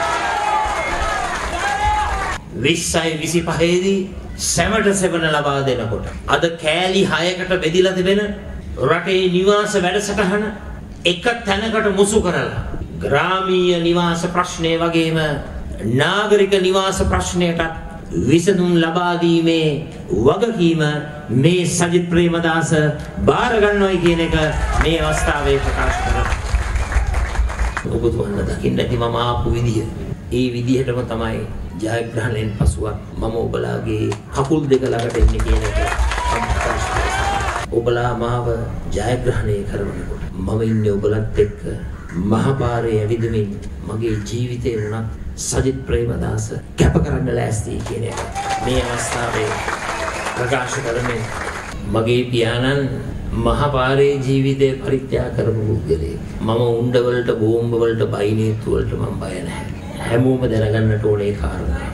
විස්සයි විසිපහේ දී සැමට සෙවන ලබා දෙනකොට අද කෑලි හයකට බෙදිලා තිබෙන රටේ නිවාස වැඩසටහන එක තැනකට මුසු කරලා ග්‍රාමීය නිවාස ප්‍රශ්නය වගේම නාගරික නිවාස ප්‍රශ්නයට විසඳුම් ලබා දීමේ වගකීම මේ සජිත් ප්‍රේමදාස බාර ගන්නවයි කියන එක මේ අවස්ථාවේ ප්‍රකාශ කරනවා. ඔබතුමන්ලා දකින්න ඇති මම ආපු විදිය. ඒ විදිහටම තමයි ජයග්‍රහණයෙන් පසුවත් මම ඔබලාගේ කකුල් දෙක ළඟට එන්නේ කියන එක ප්‍රකාශ කරනවා. ඔබලා මාව ජයග්‍රහණය කරනකොට මම ඉන්නේ ඔබලත් එක්ක මහපාරේ ඇවිදමින් මගේ ජීවිතේ වුණත් සජිත් ප්‍රේමදාස කැප කරන්න ලෑස්ති කියන එක මේ අවස්ථාවේ ප්‍රකාශ කරමින් මගේ පියාණන් මහපාරේ ජීවිතේ පරිත්‍යාග කරපු පුද්ගලයෙක්. මම උණ්ඩ වලට බෝම්බ වලට බයිනේතු වලට මම බය නැහැ. හැමෝම දැනගන්නට ඕනේ කාරණා.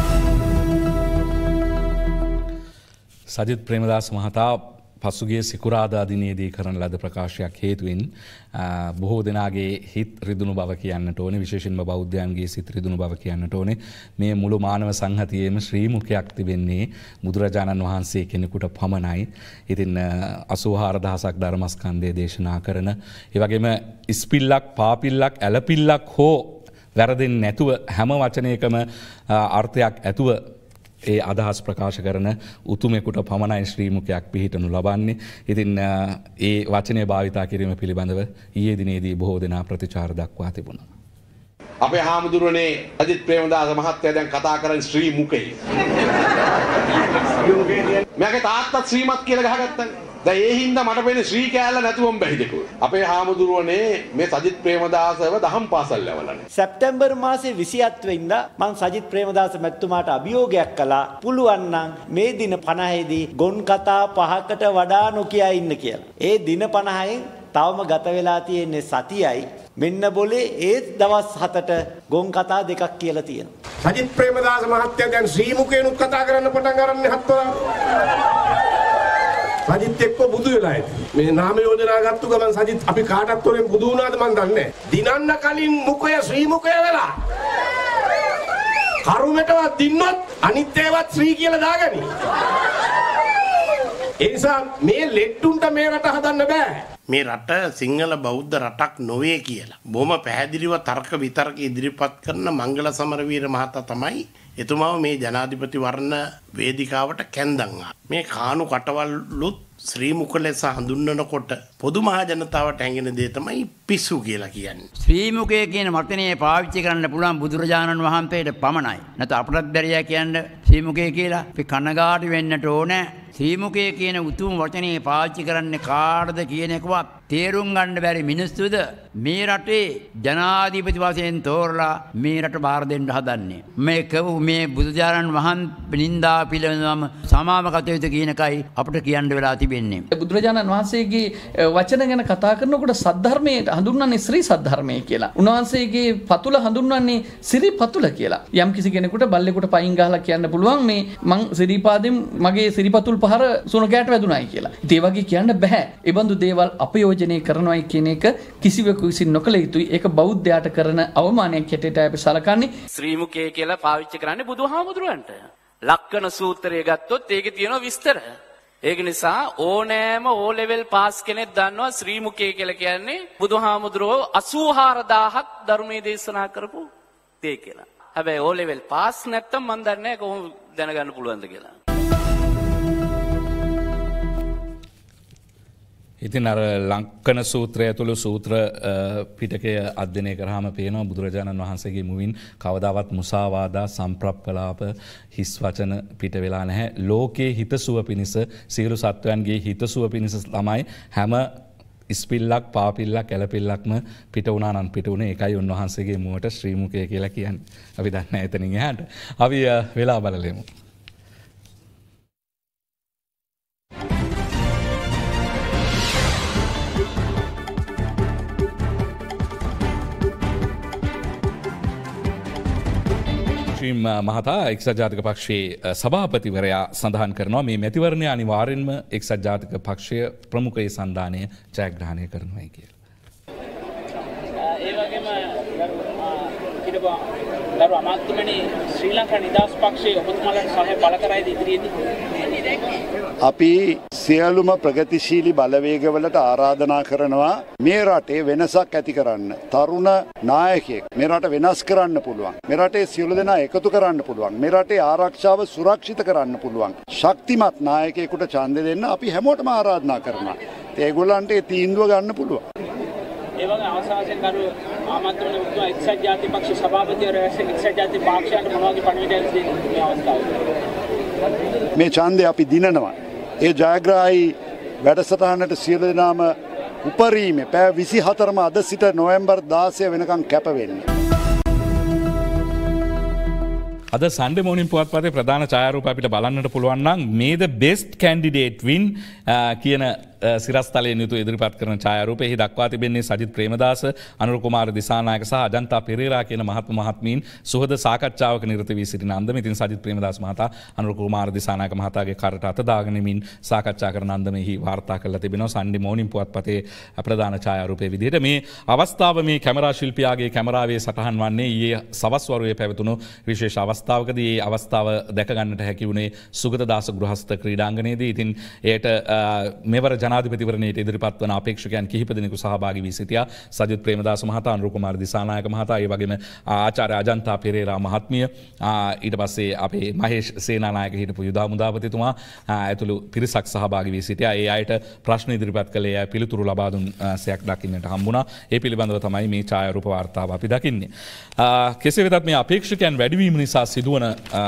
සජිත් ප්‍රේමදාස මහතා පසුගිය සිකුරාදා දිනේදී කරන ලද ප්‍රකාශයක් හේතුවෙන් බොහෝ දෙනාගේ හිත් රිදුණු බව කියන්නට ඕනේ. විශේෂයෙන්ම බෞද්ධයන්ගේ සිත් රිදුණු බව කියන්නට ඕනේ. මේ මුළු මානව සංහතියේම ශ්‍රී මුඛයක් තිබෙන්නේ බුදුරජාණන් වහන්සේ කෙනෙකුට පමණයි. ඉතින් අසූහාර දහසක් ධර්මස්කන්ධය දේශනා කරන, ඒ වගේම ඉස්පිල්ලක්, පාපිල්ලක්, ඇලපිල්ලක් හෝ වැරදෙන්නේ නැතුව හැම වචනයකම අර්ථයක් ඇතුව ඒ අදහස් ප්‍රකාශ කරන උතුමෙකුට පමණයි ශ්‍රී මුඛයක් පිහිටනු ලබන්නේ. ඉතින් ඒ වචනය භාවිතා කිරීම පිළිබඳව ඊයේ දිනේදී බොහෝ දෙනා ප්‍රතිචාර දක්වා තිබුණා. අපේ හාමුදුරනේ සජිත් ප්‍රේමදාස මහත්තයා දැන් කතා කරන්නේ ශ්‍රී මුඛේ. මගේ තාත්තත් ශ්‍රීමත් කියලා ගහගත්තා. දැන් ඒ හින්දා මට වෙන්නේ ශ්‍රී කෑල්ල නැතුවම බැහිදකෝ. අපේ හාමුදුරුවනේ මේ සජිත් ප්‍රේමදාසව දහම් පාසල් යවලනේ. සැප්තැම්බර් මාසේ විසිහත් වෙනිදා මම සජිත් ප්‍රේමදාස මැතිතුමාට අභියෝගයක් කළා. පුළුවන් නම් මේ දින පනහේ දී ගොන් කතා පහකට වඩා නොකිය ඉන්න කියලා. ඒ දින පනහෙන් තවම ගත වෙලා තියෙන්නේ සතියයි. මෙන්න બોලේ ඒ දවස් හතට ගොන් කතා දෙකක් කියලා තියෙනවා. සජිත් ප්‍රේමදාස මහත්තයා දැන් ශ්‍රී මුඛේනුත් කතා කරන්න පටන් ගන්නනේ හත්වලා. සජිත් එක්ක බුදු වෙලා ඇති. මේ නාම යෝජනා ගත්තු ගමන් සජිත් අපි කාටත් තොරෙන් බුදු වුණාද මන් දන්නේ නැහැ. දිනන්න කලින් මුඛය ශ්‍රී මුඛය වෙලා. කරුමෙටවත් දින්නොත් අනිත් ඒවත් ශ්‍රී කියලා දාගනි. ඒ නිසා මේ ලෙට්ටුන්ට මේ රට හදන්න බෑ. මේ රට සිංහල බෞද්ධ රටක් නොවේ කියලා බොහොම පැහැදිලිව තර්ක විතර්ක ඉදිරිපත් කරන මංගල සමරවීර මහතා තමයි එතුමාව මේ ජනාධිපති වර්ණ වේදිකාවට කැඳන් මේ කාණු කටවල්ලුත් ශ්‍රී මුඛ ලෙස හඳුන්වනකොට පොදු මහ ජනතාවට හැඟෙන දේ තමයි පිස්සු කියලා කියන්නේ. ශ්‍රී මුඛය කියන වචනේ පාවිච්චි කරන්න පුළුවන් බුදුරජාණන් වහන්සේට පමණයි. නැත්නම් අපටත් බැරියා කියන්නේ ශ්‍රී මුඛය කියලා. අපි කනගාටු වෙන්නට ඕනේ. ශ්‍රී මුඛය කියන උතුම් වචනේ පාවිච්චි කරන්නේ කාටද කියන එකවත් තේරුම් ගන්න බැරි මිනිස්සුද මේ රටේ ජනාධිපති වශයෙන් තෝරලා මේ රට බාර දෙන්න හදන්නේ. මේ කව මේ බුදුජානන් වහන්සේ නින්දා පිළිවෙලම සමාම කටයුතු කියන එකයි අපිට කියන්න වෙලා තිබෙන්නේ. බුදුරජාණන් වහන්සේගේ වචන ගැන කතා කරනකොට සද්ධර්මයේ හඳුන්වන්නේ ශ්‍රී සද්ධර්මයේ කියලා. උන්වහන්සේගේ පතුල හඳුන්වන්නේ සිරි පතුල කියලා. යම් කිසි කෙනෙකුට බල්ලෙකුට පයින් ගහලා කියන්න පුළුවන් මේ මං සිරිපාදෙන් මගේ සිරිපතුල් පහර සුනකයට වැදුනායි කියලා. ඒ වගේ කියන්න බෑ. ඒ බඳු දේවල් අපයෝජනය කරනවායි කියන එක කිසිවෙකු විසින් නොකළ යුතුයි. ඒක බෞද්ධයාට කරන අවමානයක් හැටියට අපි සලකන්නේ. ශ්‍රී මුකේ කියලා පාවිච්චි කරන්නේ බුදුහාමුදුරුවන්ට. ලක්කන සූත්‍රය ගත්තොත් ඒකේ තියෙනවා විස්තර. ඒක නිසා ඕනෑම ඕ ලෙවල් පාස් කෙනෙක් දන්නවා ශ්‍රී මුකේ කියලා කියන්නේ බුදුහාමුදුරුවෝ අසූ හාරදාහක් ධර්මයේ දේශනා කරපු දේ කියලා. හැබැයි ඕ ලෙවල් පාස් නැත්තම් මන් දන්නේ නැහැ කොහොම දැනගන්න පුළුවන්ද කියලා. ඉතින් අර ලංකන සූත්‍රය ඇතුළු සූත්‍ර පිටකය අධ්‍යයනය කරාම පේනවා බුදුරජාණන් වහන්සේගේ මුවින් කවදාවත් මුසාවාදා සම්ප්‍රප්පලාප හිස් වචන පිට වෙලා නැහැ. ලෝකේ හිතසුව පිණිස සියලු සත්වයන්ගේ හිතසුව පිණිස තමයි හැම ඉස්පිල්ලක් පාපිල්ලක් ඇලපිල්ලක්ම පිට වුණා නම් පිට වුණේ. ඒකයි උන්වහන්සේගේ මුවට ශ්‍රී මුකය කියලා කියන්නේ. අපි දන්නේ එතනින් එහාට. අපි වෙලා බලලෙමු. මහතා එක්සත් ජාතික පක්ෂයේ සභාපතිවරයා සඳහන් කරනවා මේ මැතිවරණය අනිවාර්යෙන්ම එක්සත් ජාතික පක්ෂය ප්‍රමුඛයේ සන්ධානය ජයග්‍රහණය කරනවායි කියලා. ඒ වගේම දරු අමාත්‍යමනි ශ්‍රී ලංකා නිදහස් පක්ෂයේ ඔබතුමාලට සහාය බල කරයිද ඉදිරියේදී? අපි සියලුම ප්‍රගතිශීලී බලවේගවලට ආරාධනා කරනවා මේ රටේ වෙනසක් ඇති කරන්න. තරුණ නායකයෙක් මේ රට වෙනස් කරන්න පුළුවන්. මේ රටේ සියලු දෙනා එකතු කරන්න පුළුවන්. මේ රටේ ආරක්ෂාව සුරක්ෂිත කරන්න පුළුවන්. ශක්තිමත් නායකයෙකුට ඡන්දය දෙන්න අපි හැමෝටම ආරාධනා කරනවා. ඒගොල්ලන්ට ඒ තීන්දුව ගන්න පුළුවන්. ඒ වගේ අවසානයෙන් කරු ආමන්ත්‍රණය වුණා එක්සත් ජාතික පක්ෂ සභාපතිවරයා එක්සත් ජාතික පක්ෂයට මොනවගේ පණිවිඩයක් දෙන්නේ මේ අවස්ථාවේ? මේ ඡන්දය අපි දිනනවා. ඒ ජයග්‍රාහී වැඩසටහනට සියලු දෙනාම උපරිමේ පැය විසිහතරම අද සිට නොවැම්බර් දාසය වෙනකම් කැප වෙන්නේ. අද සන්ඩේ මෝනින් පුවත්පතේ ප්‍රධාන ඡායාරූප අපිට බලන්නට පුළුවන් නම් මේ ද බෙස්ට් කැන්ඩිඩේට් වින් කියන සිරස්තලයෙන් යුතු ඉදිරිපත් කරන ඡායාරූපය. එහි දක්වා තිබෙන්නේ සජිත් ප්‍රේමදාස, අනුර කුමාර දිසානායක සහ අජන්තා පෙරේරා කියන මහත්ම මහත්මීන් සුහද සාකච්ඡාවක නිරත වී සිටින අන්දම. ඉතින් සජිත් ප්‍රේමදාස මහතා අනුර කුමාර දිසානායක මහතාගේ කරට අත දාගෙන මින් සාකච්ඡා කරන අන්දමෙහි වාර්තා කරලා තිබෙනවා සන්ඩේ මෝනින් පුවත්පතේ ප්‍රධාන ඡායාරූපයේ විදිහට. මේ අවස්ථාව මේ කැමරා ශිල්පියාගේ කැමරාවේ සටහන් වන්නේ ඊයේ සවස් වරුවේ පැවතුණු විශේෂ අවස්ථාවකදී. ඒ අවස්ථාව දැක ගන්නට හැකි වුණේ සුගතදාස ගෘහස්ත ක්‍රීඩාංගණයේදී. ඉතින් ඒට මෙවර ජනාධිපතිවරණයට ඉදිරිපත් වන අපේක්ෂකයන් කිහිප දෙනෙකු සහභාගී වී සිටියා. සජිත් ප්‍රේමදාස මහතා, අනුර කුමාර දිසානායක මහතා, ඒ වගේම ආචාර්ය අජන්තා පෙරේරා මහත්මිය, ඊට පස්සේ අපේ මහේෂ් සේනානායක හිටපු යුද හමුදාපතිතුමා ඇතුළු පිරිසක් සහභාගී වී සිටියා. ඒ අයට ප්‍රශ්න ඉදිරිපත් කළේ අය පිළිතුරු ලබා දුන් සයක් දකින්නට හම්බුණා. ඒ පිළිබඳව තමයි මේ ඡායාරූප වාර්තාව අපි දකින්නේ. කෙසේ වෙතත් මේ අපේක්ෂකයන් වැඩිවීම නිසා සිදුවන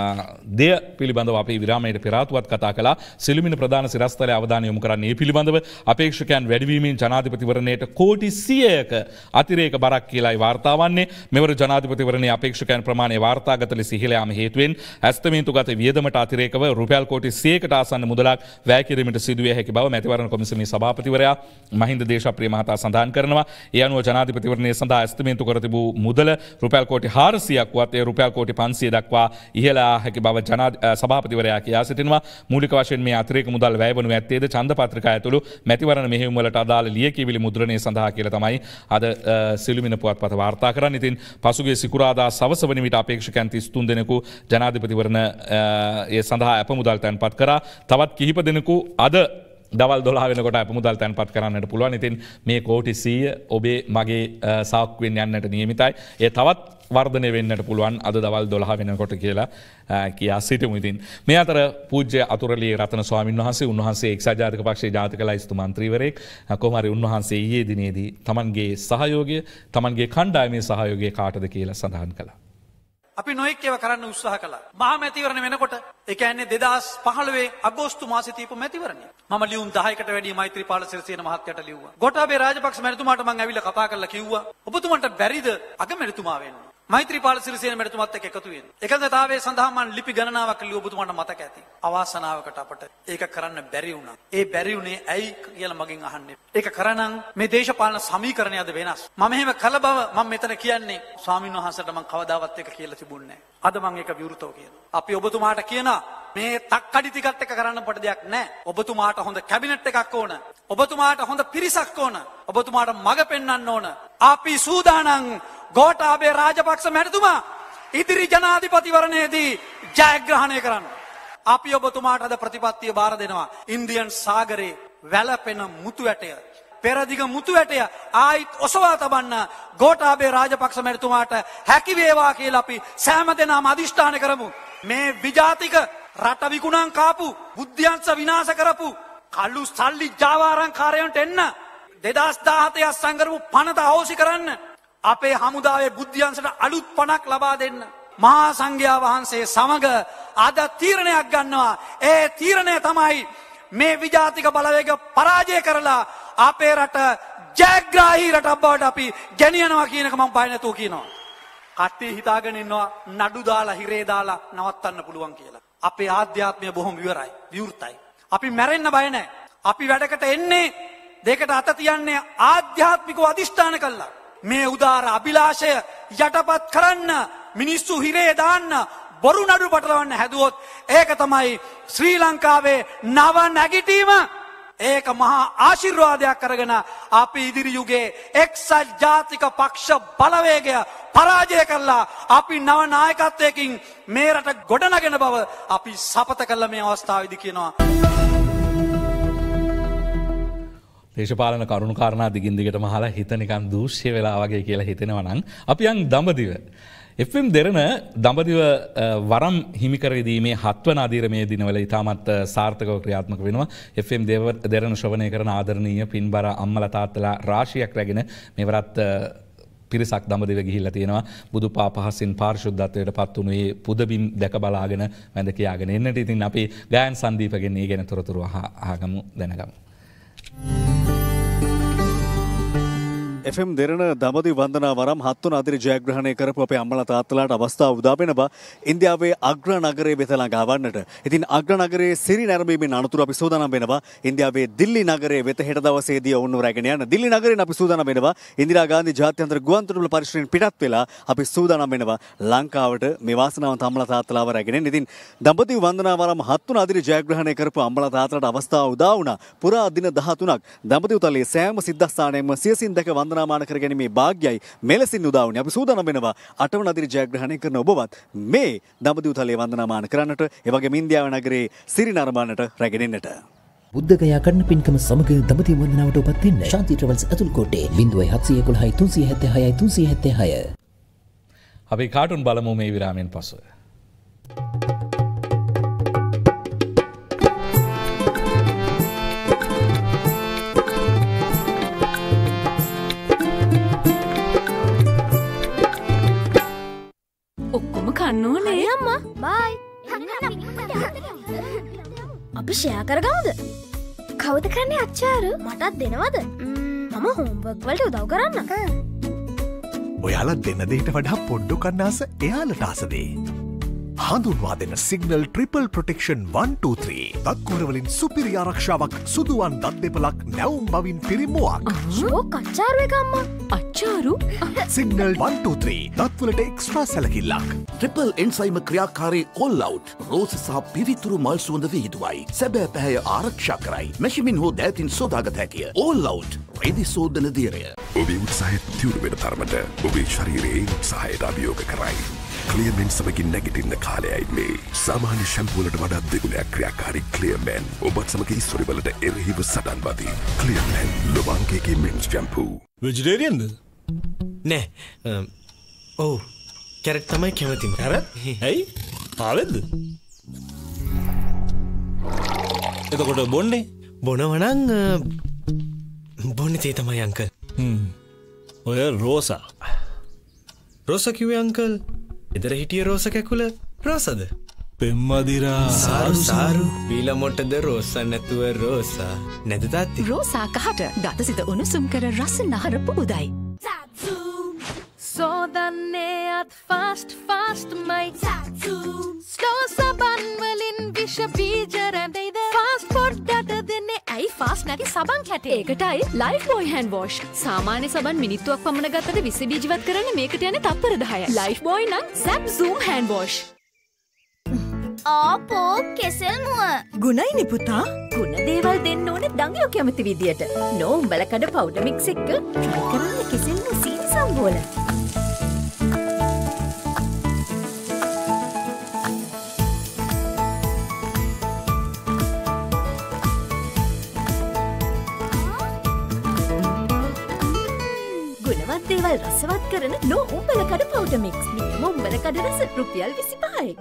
දෙය පිළිබඳව අපි විරාමයට පෙර ආතුවත් කතා කළා. සිළුමිණ ප්‍රධාන සිරස්තලයේ අවධානය යොමු කරන්නේ මේ පිළිබඳව අපේක්ෂකයන් වැඩිවීමෙන් ජනාධිපතිවරණයට කෝටි සියයක අතිරේක බරක් කියලායි වාර්තා වන්නේ. මෙවර ජනාධිපතිවරණයේ අපේක්ෂකයන් ප්‍රමාණය වාර්තාගත ලෙස ඉහළ යාම හේතුවෙන් ඇස්තමේන්තුගත වියදමට අතිරේකව රුපියල් කෝටි සියයකට ආසන්න මුදලක් වැය කිරීමට සිදුවිය හැකි බව මැතිවරණ කොමිසමේ සභාපතිවරයා මහින්ද දේශප්‍රිය මහතා සඳහන් කරනවා. ඒ අනුව ජනාධිපතිවරණය සඳහා ඇස්තමේන්තු කර තිබූ මුදල රුපියල් කෝටි හාරසියයක් වත් ඒ රුපියල් කෝටි පන්සිය දක්වා ඉහළ හැකි බව සභාපතිවරයා කියා සිටිනවා. මූලික වශයෙන් මේ අතිරේක මුදල් වැය වනු ඇත්තේද ඡන්ද පත්‍රිකා ඇතුළු මැතිවරණ මෙහෙයුම් වලට අදාළ ලියකියවිලි මුද්‍රණය සඳහා කියලා තමයි අද සිළුමිණ පුවත්පත වාර්තා කරන්නේ. ඉතින් පසුගිය සිකුරාදා සවස වන විට අපේක්ෂකයන් තිස් තුන් දෙනෙකු ජනාධිපතිවරණ ඒ සඳහා අප මුදල් තැන්පත් කරා. තවත් කිහිප දෙනෙකු අද දවල් දොළහ වෙනකොට අප මුදල් තැන්පත් කරන්නට පුළුවන්. ඉතින් මේ කෝටි සීය ඔබේ මගේ සාක්කුවෙන් යන්නට නියමිතයි. ඒ තවත් වර්ධනය වෙන්නට පුළුවන් අද දවල් දොළහ වෙනකොට කියලා කියා සිටිමු. ඉතින් මේ අතර පූජ්‍ය අතුරලියේ රතන ස්වාමීන් වහන්සේ උන්වහන්සේ එක්සත් ජාතික පක්ෂයේ ජාතික ලයිස්තු මන්ත්‍රීවරයෙක්. කොහොම හරි උන්වහන්සේ ඊයේ දිනේදී තමන්ගේ සහයෝගය තමන්ගේ කණ්ඩායමේ සහයෝගය කාටද කියලා සඳහන් කළා. අපි නොයෙක් ඒවා කරන්න උත්සාහ කළා. මහා මැතිවරණ වෙනකොට ඒ කියන්නේ දෙදහස් පහළොව අගෝස්තු මාසයේ තියපු මැතිවරණය. මම ලියුම් දහයකට වැඩි මෛත්‍රීපාල සිරිසේන මහත්තයාට ලිව්වා. ගෝඨාභය රාජපක්ෂ මැතිතුමාට මම ඇවිල්ලා කතා කරලා කිව්වා ඔබතුමන්ට බැරිද අගමැතිතුමා වෙන්න? මෛත්‍රීපාල සිරිසේන මැතිතුමත් එක්ක එකතු වෙන්න. එකඟතාවයේ සඳහා මම ලිපි ගණනාවක් ලියුව ඔබතුමාට මතක ඇති. අවාසනාවකට අපට ඒක කරන්න බැරි වුණා. ඒ බැරි වුණේ ඇයි කියලා මගෙන් අහන්නේ. ඒක කරනනම් මේ දේශපාලන සමීකරණයද වෙනස්. මම එහෙම කළ බව මම මෙතන කියන්නේ ස්වාමීන් වහන්සේට මම කවදාවත් ඒක කියලා තිබුණේ නැහැ. අද මම ඒක විවෘතව කියනවා. අපි ඔබතුමාට කියනවා මේ තක්කඩි ටිකත් එක කරන්න පොඩ දෙයක් නැහැ. ඔබතුමාට හොඳ කැබිනට් එකක් ඕන. ඔබතුමාට හොඳ පිරිසක් ඕන. ඔබතුමාට මඟ පෙන්වන්න ඕන. අපි සූදානම් ගෝඨාභය රාජපක්ෂ මැතිතුමා ඉදිරි ජනාධිපතිවරණයේදී ජයග්‍රහණය කරන්න. අපි ඔබතුමාට අද ප්‍රතිපත්තිය බාර දෙනවා. ඉන්දියන් සාගරේ වැළපෙන මුතු ඇටය, පෙරදිග මුතු ඇටය ආයිත් ඔසවා තබන්න ගෝඨාභය රාජපක්ෂ මැතිතුමාට හැකි වේවා කියලා අපි සෑම දෙනාම අදිෂ්ඨාන කරමු. මේ විජාතික රට විකුණන් කාපු, බුද්ධ්‍යංශ විනාශ කරපු කළු සල්ලි ජාවාරම්කාරයන්ට එන්න දෙදහස් දාහතේ අස්සම් කරපු පනත අහෝසි කරන්න. අපේ හමුදාවේ බුද්ධ්‍යංශට අලුත් පණක් ලබා දෙන්න. මහා සංඝයා වහන්සේ සමග අද තීරණයක් ගන්නවා. ඒ තීරණය තමයි මේ විජාතික බලවේග පරාජය කරලා අපේ රට ජයග්‍රාහී රටක් බවට අපි ගෙනියනවා කියන එක මම බය නැතුව කියනවා. කට්ටිය හිතාගෙන ඉන්නවා නඩු දාලා හිරේ දාලා නවත්තන්න පුළුවන් කියලා. අපේ ආධ්‍යාත්මය බොහොම විවරයි, විවෘතයි. අපි මැරෙන්න බය නැහැ. අපි වැඩකට එන්නේ දෙකට අත තියන්නේ ආධ්‍යාත්මිකව අදිෂ්ඨාන කළා. මේ උදාර අභිලාෂය යටපත් කරන්න, මිනිස්සු හිරේ දාන්න, බොරු නඩු පටලවන්න හැදුවොත් ඒක තමයි ශ්‍රී ලංකාවේ නව නැගිටීම. ඒක මහා ආශිර්වාදයක් කරගෙන අපි ඉදිරි යුගයේ එක්සත් ජාතික පක්ෂ බලවේගය පරාජය කරලා අපි නව නායකත්වයකින් මේ රට ගොඩනගෙන බව අපි සපත කළ මේ අවස්ථාවේදී කියනවා. දේශපාලන කරුණු කාරණා දිගින් දිගටම අහලා හිත නිකන් දූෂ්‍ය වෙලා වගේ කියලා හිතෙනවා නම් අපි යන් දඹදිව එෆ් එම් දෙරණ දඹදිව වරම් හිමිකරදීමේ හත්වන අධීරමේ දිනවල ඉතාමත් සාර්ථකව ක්‍රියාත්මක වෙනවා. එෆ් එම් දෙරණ ශ්‍රවණය කරන ආදරණීය පින්බර අම්මලා තාත්තලා රාශියක් රැගෙන මෙවරත් පිරිසක් දඹදිව ගිහිල්ලා තියෙනවා. බුදු පා පහසින් පාරිශුද්ධත්වයට පත් වුණු මේ පුදබිම් දැක බලාගෙන වැඳ කියාගෙන එන්නට. ඉතින් අපි ගායන් සංදීපගෙන් මේ ගැන තොරතුරු අහගමු, දැනගමු. එෆ් එම් දෙරණ දඹදිව වන්දනා වරම් හත්වන අදිරි ජයග්‍රහණය කරපු අපේ අම්මලා තාත්තලාට අවස්ථාව උදා වෙනවා ඉන්දියාවේ අග්‍ර නගරයේ වෙත ළඟා වන්නට. ඉතින් අග්‍ර නගරයේ සිරි නැරඹීමෙන් අනතුරු අපි සූදානම් වෙනවා ඉන්දියාවේ දිල්ලි නගරයේ වෙත හෙට දවසේදී ඔවුන්ව රැගෙන යන්න. දිල්ලි නගරයෙන් අපි සූදානම් වෙනවා ඉන්දිරා ගාන්ධි ජාත්‍යන්තර ගුවන්තොටුපළ පරිශ්‍රයෙන් පිටත් වෙලා අපි සූදානම් වෙනවා ලංකාවට මේ වාසනාවන්ත අම්මලා තාත්තලාව රැගෙන එන්න. ඉතින් දඹදිව වන්දනා වරම් හත්වන අදිරි ජයග්‍රහණය කරපු අම්මලා තාත්තලාට අවස්ථාව උදා වුණා. පුරා දින දහතුනක් දඹදිව තලයේ සෑම සිද්ධාස්ථානයෙම සියසින් දැක වන්දනා මාන කරගැනීමේ භාග්‍යයි මෙලෙසින් උදා වුණේ. අපි සූදානම් වෙනවා අටවන අදිරි ජයග්‍රහණය කරන ඔබවත් මේ දඹදිව තලයේ වන්දනාමාන කරන්නට, ඒ වගේම ඉන්දියාව නගරයේ සිරි නරඹන්නට රැගෙන එන්නට. බුද්ධගයා කන්න පින්කම සමග දඹදිව වන්දනාවට ඔබත් වෙන්න. Shanthi travels Ethul Kotte zero one seven one one three seven six three seven six. අපි කාටුන් බලමු මේ විරාමයෙන් පසුව. කන්නෝනේ අම්මා බයි. අපි ෂෙයා කරගමුද? කවුද කරන්නේ අච්චාරු? මටත් දෙනවද? මම හෝම්වර්ක් වලට උදව් කරන්න. ඔයාලා දෙන දෙයට වඩා පොඩ්ඩු කන්නාස එයාලට ආසදේ. හඳුන්වා දෙන Signal triple protection one two three. දත්කුරවලින් සුපිරි ආරක්ෂාවක්, සුදුවන් දත් දෙපලක්, නැවුම් බවින් පිරිමුවක්. ෂෝක් අච්චාරු එක අම්මා. අච්චාරු? Signal one two three. දත්වලට එක්ස්ට්‍රා සැලකිල්ලක්. ට්‍රිපල් එන්සයිම ක්‍රියාකාරී ඕල් අවුට්. රෝස සහ පිවිතුරු මල් සුවඳ විහිදුවයි. සැබෑ පැහැය ආරක්ෂා කරයි. මැෂිමින් හෝ දෑතින් සෝදාගත හැකිය. All Out. රෙදි සෝදන දීරය. ඔබේ උත්සාහය තියුණු වෙන තරමට ඔබේ ශරීරයේ උත්සාහයට අභියෝග කරයි. ක්ලියර්මෙන් සමගින් නැගිටින්න කාලයයි මේ. සාමාන්‍ය ෂැම්පූවලට වඩා දෙගුණයක් ක්‍රියාකාරී ක්ලියර්මෙන් ඔබත් සමග ඉස්වරිවලට එරෙහිව සටන් වදී. ක්ලියර්මෙන් ලොබාන්කේගේ මෙන්ස් ෂැම්පූ. වෙජිටේරියන්ද? නෑ. ඔව්. කැරට් තමයි කැමතිම. කැරට්? ඇයි? පාවෙද්ද? එතකොට බොන්නේ? බොනවනම් බොන්නේ තේ තමයි අංකල්. හ්ම්. ඔය රෝසා. රෝසා කිව්වේ අංකල්. එදර හිටිය රෝසා කැකුල රෝසාද? පෙම්මදිරා. සාරු සාරු. බීලා මොටද රෝසා නැතුව රෝසා. නැද තාත්ති? රෝසා කහට දතසිත උණුසුම් කර රස නහර පුබුදයි. සෝදන්නේ අත වත් ෆාස්ට් ෆාස්ට්මයි ස්ලෝ සබන් වලින් විෂ බීජ රැඳෙයිද ෆාස්ට් පොඩ්ඩට දෙන්නේ ඇයි ෆාස්ට් නැති සබන් කැටේ ඒකටයි ලයිෆ් බොයි හෑන්ඩ් වොෂ් සාමාන්‍ය සබන් මිනිත්තුවක් පමණ ගත්තට විස බීජවත් කරන්නේ මේකට යන්නේ තප්පර දහයයි ලයිෆ් බොයි නම් සැප් සූම් හෑන්ඩ් වොෂ් ආපෝ කෙසෙල් මුව ගුණයිනේ පුතා ගුණ දේවල් දෙන්න ඕන දඟලෝ කැමති විදියට නෝ උඹල කඩ පවුඩර් මික්ස් එක try කරන්න කෙසෙල් මු සීනි සම්බෝල ගුණවත් දේවල් රසවත් කරන නෝ උඹල කඩ පවුඩර් මික්ස් නියම උඹල කඩ රස රුපියල් විසිපහයි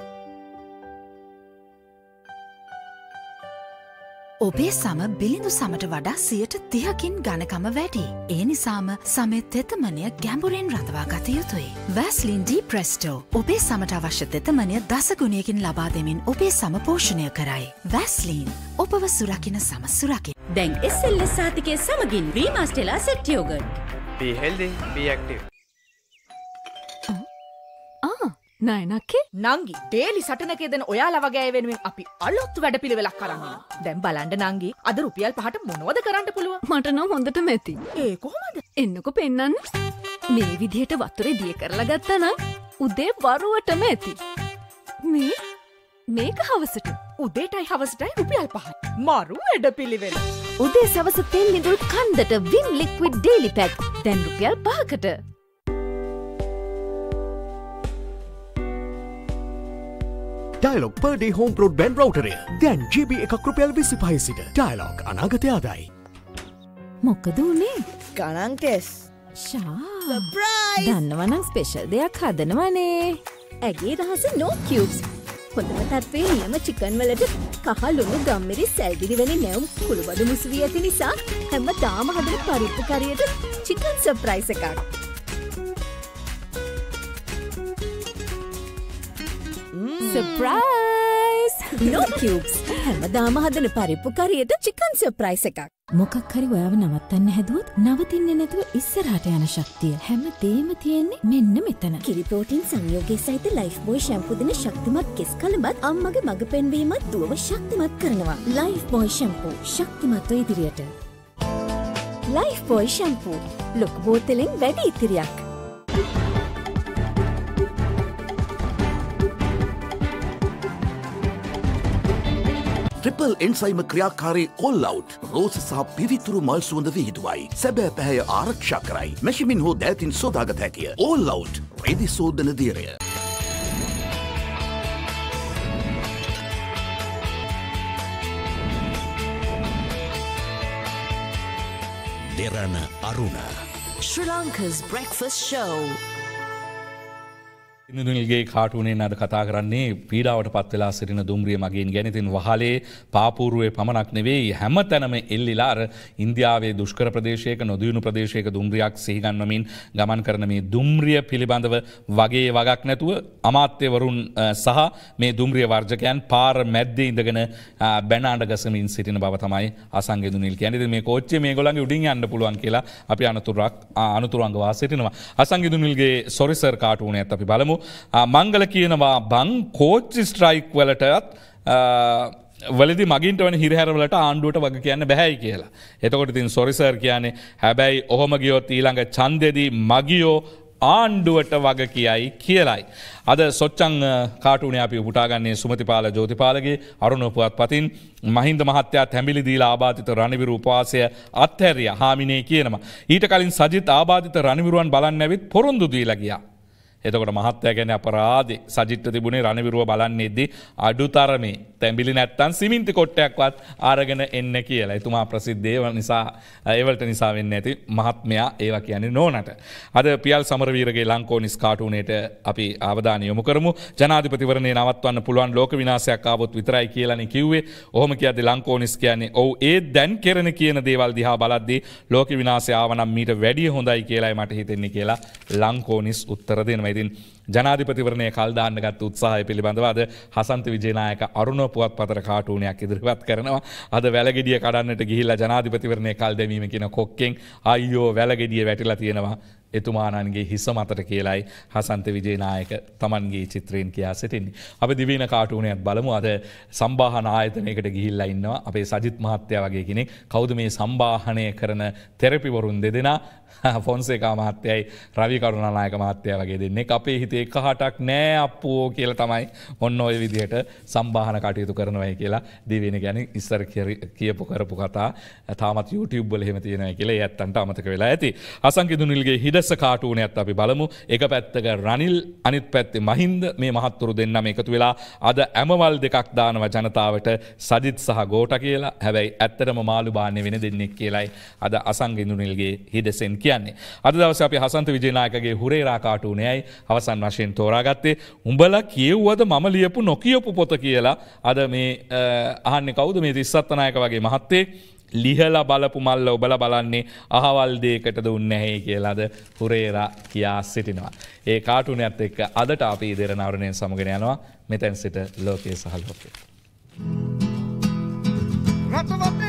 ඔබේ සම බිලිඳු සමට වඩා සියයට තිහකින් ගණකම වැඩි. ඒ නිසාම සමේ තෙතමනය ගැඹුරෙන් රඳවා ගත යුතුයි. වැස්ලින් ඩී ප්‍රෙස්ටෝ ඔබේ සමට අවශ්‍ය තෙතමනය දසගුණයකින් ලබා දෙමින් ඔබේ සම පෝෂණය කරයි. වැස්ලීන් ඔබව සුරකින සම සුරකින. දැන් එස් එල් එස් සාතිකය සමගින් රීමාස්ටෙලා set yoghurt. Be healthy, be active. නයනක්කේ නංගි ඩේලි සටනකේ දෙන ඔයාලා වගේ අය වෙනුවෙන් අපි අලුත් වැඩපිළිවෙලක් කරන් යනවා. දැන් බලන්න නංගි අද රුපියල් පහට මොනවද කරන්න පුළුවන්? මට නම් හොඳටම ඇති. ඒ කොහොමද? එන්නකෝ පෙන්නන්න. මේ විදිහට වතුරේ දිය කරලා ගත්තා නම් උදේ වරුවටම ඇති. මේ මේක හවසට. උදේටයි හවසටයි රුපියල් පහයි. මරු වැඩපිළිවෙල. උදේ සවස තෙල් නිදුල් කන්දට විම් ලික්විඩ් ඩේලි පැක්. දැන් රුපියල් පහකට. Dialog per day home broadband routerය දැන් ජී බී එකක් රුපියල් විසිපහයි සිට ඩයලොග් අනාගත ආදායි. මොකද උනේ? ගණන් ටෙස්. ෂා සර්ප්‍රයිස්. දන්නවනම් ස්පෙෂල් දෙයක් හදනවනේ. ඇගේ රහස no cubes. හොඳම තත්ත්වයේ නියම චිකන් වලට කහ ලුණු ගම්මිරි සැල්ගිරි වැනි නැවුම් කුළුබඩු මුසු වී ඇති නිසා හැමදාම හදන පරිප්පු කරියට චිකන් සර්ප්‍රයිස් එකක්. සර්ප්‍රයිස්! No cubes. හැමදාම හදන පරිප්පු කරියට චිකන් සර්ප්‍රයිස් එකක්. මොකක් හරි ඔයාව නවත්තන්න හැදුවොත් නවතින්නේ නැතුව ඉස්සරහට යන ශක්තිය හැමදේම තියෙන්නේ මෙන්න මෙතන. කිරි ප්‍රෝටීන් සංයෝගයේ සහිත ලයිෆ් බොයි ෂැම්පූ දෙන ශක්තිමත් කෙස් කලබත් අම්මගේ මග පෙන්වීමත් දුවව ශක්තිමත් කරනවා. ලයිෆ් බොයි ෂැම්පූ ශක්තිමත්ව ඉදිරියට. ලයිෆ් බොයි ෂැම්පූ ලොකු බෝතලෙන් වැඩි ඉතිරියක්. ට්‍රිපල් එන්සයිම ක්‍රියාකාරී ඕල් අවුට් රෝස සහ පිවිතුරු මල් සුවඳ විහිදුවයි. සැබෑ පැහැය ආරක්ෂා කරයි. මැෂිමින් හෝ දෑතින් සෝදාගත හැකිය. ඕල් අවුට් රෙදි සෝදන දියරය. දෙරණ අරුණ Sri Lanka's breakfast show. ඉන්දුනිල්ගේ කාටුනේ අද කතා කරන්නේ පීඩාවට පත් වෙලා සිටින දුම්රිය මගින් ගැන. ඉතින් වහලේ පාපූර්වයේ පමණක් නෙවෙයි හැමතැනම එල්ලිලා අර ඉන්දියාවේ දුෂ්කර ප්‍රදේශයක නොදියුණු ප්‍රදේශයක දුම්රියක් සිහිගන්වමින් ගමන් කරන මේ දුම්රිය පිළිබඳව වගේ වගක් නැතුව අමාත්‍යවරුන් සහ මේ දුම්රිය වර්ජකයන් පාර මැද්දේ ඉඳගෙන බැන අඬ ගසමින් සිටින බව තමයි අසංග ඉන්දුනිල් කියන්නේ. ඉතින් මේ කෝච්චිය මේගොල්ලන්ගේ උඩින් යන්න පුළුවන් කියලා අපි අනතුරක් අනතුරුංගවා සිටිනවා. අසංග ඉන්දුනිල්ගේ සොරි සර් කාටුනේත් අපි බලමු. මංගල කියනවා බං කෝච්චි ස්ට්‍රයික් වලටත් වලදි මගින්ට වන හිරහැරවලට ආණ්ඩුවට වග කියන්න බැහැයි කියලා. එතකොට ඉතින් සොරි සර් කියන්නේ හැබැයි ඔහොම ගියොත් ඊළඟ ඡන්දෙදී මගියෝ ආණ්ඩුවට වග කියයි කියලයි. අද සොච්චං කාටුනේ අපි උපුටාගන්නේ සුමතිපාල ජෝතිපාලගේ අරුණ පුවත්පතින් මහින්ද මහත්තයා තැඹිලි දීලා ආබාධිත රණවිරු උපවාසය අත්හැරියා හාමිනේ කියනවා. ඊට කලින් සජිත් ආබාධිත රණවිරුවන් බලන්න ඇවිත් පොරොන්දු දීලා ගියා. එතකොට මහත්තයා කියන්නේ අපරාධේ සජිත්ට තිබුණේ රණවිරුව බලන්නේදී අඩුතරමේ තැඹිලි නැත්තම් සිමෙන්ති කොට්ටයක්වත් අරගෙන එන්න කියලා. එතුමා ප්‍රසිද්ධ ඒව නිසා ඒවලට නිසා වෙන්නේ නැති මහත්මයා ඒවා කියන්නේ නෝනට. අද පියල් සමරවීරගේ ලංකෝනිස් කාටුනේට අපි අවධානය යොමු කරමු. ජනාධිපතිවරණේ නවත්වන්න පුළුවන් ලෝක විනාශයක් ආවොත් විතරයි කියලානේ කිව්වේ. ඔහොම කියද්දි ලංකෝනිස් කියන්නේ ඔව් ඒ දැන් කරන කියන දේවල් දිහා බලද්දී ලෝක විනාශය ආවනම් මීට වැඩිය හොඳයි කියලායි මට හිතෙන්නේ කියලා ලංකෝනිස් උත්තර දෙනවා. ඉතින් ජනාධිපතිවරණය කල් දාන්න ගත්ත උත්සාහය පිළිබඳව අද හසන්ත විජේනායක අරුණ පුවත්පතට කාටුනයක් ඉදිරිපත් කරනවා. අද වැලගෙඩිය කඩන්නට ගිහිල්ලා ජනාධිපතිවරණය කල් දැමීම කියන කොක්කෙන් අයියෝ වැලගෙඩිය වැටිලා තියෙනවා එතුමානන්ගේ හිස මතට කියලයි හසන්ත විජේනායක තමන්ගේ චිත්‍රයෙන් කියා සිටින්නේ. අපි දිවීන කාටුනයත් බලමු. අද සම්බාහන ආයතනයකට ගිහිල්ලා ඉන්නවා අපේ සජිත් මහත්තයා වගේ කෙනෙක්. කවුද මේ සම්බාහනය කරන තෙරපිවරුන් දෙදෙනා? ෆොන්සේකා මහත්තයයි රවි කරුණානායක මහත්තයා වගේ දෙන්නෙක්. අපේ හිතේ එකහටක් නෑ අප්පෝ කියලා තමයි ඔන්න ඔය විදිහට සම්බාහන කටයුතු කරනවායි කියලා දිවයින කියන්නේ ඉස්සර කියපු කරපු කතා තාමත් YouTube වල එහෙම තියෙනවා කියලා ඒ ඇත්තන්ට අමතක වෙලා ඇති. අසංකි දුනිල්ගේ හිඩස්ස කාටුනයත් අපි බලමු. එක පැත්තක රනිල් අනිත් පැත්තේ මහින්ද මේ මහත්තුරු දෙන්නම එකතු වෙලා අද ඇමවල් දෙකක් දානවා ජනතාවට සජිත් සහ ගෝඨ කියලා. හැබැයි ඇත්තටම මාළු බාන්නේ වෙන දෙන්නෙක් කියලායි අද අසංකි දුනිල්ගේ හිඩසෙන් කියන්නේ. අද දවසේ අපි හසන්ත විජේනායකගේ හුරේරා කාටුනයයි අවසන් වශයෙන් තෝරාගත්තේ. උඹලා කියෙව්වද මම ලියපු නොකියපු පොත කියලා. අද මේ අහන්නේ කවුද මේ තිස්සත් නායක වගේ මහත්තයෙක් ලිහලා බලපු මල්ල ඔබලා බලන්නේ අහවල් දෙයකටද උන්නේ නැහැ කියලාද හුරේරා කියා සිටිනවා. ඒ කාටුනයත් එක්ක අදට අපි දෙරණවරණයෙන් සමගගෙන යනවා. මෙතෙන් සිට ලෝකයේ සහ ලෝකයේ.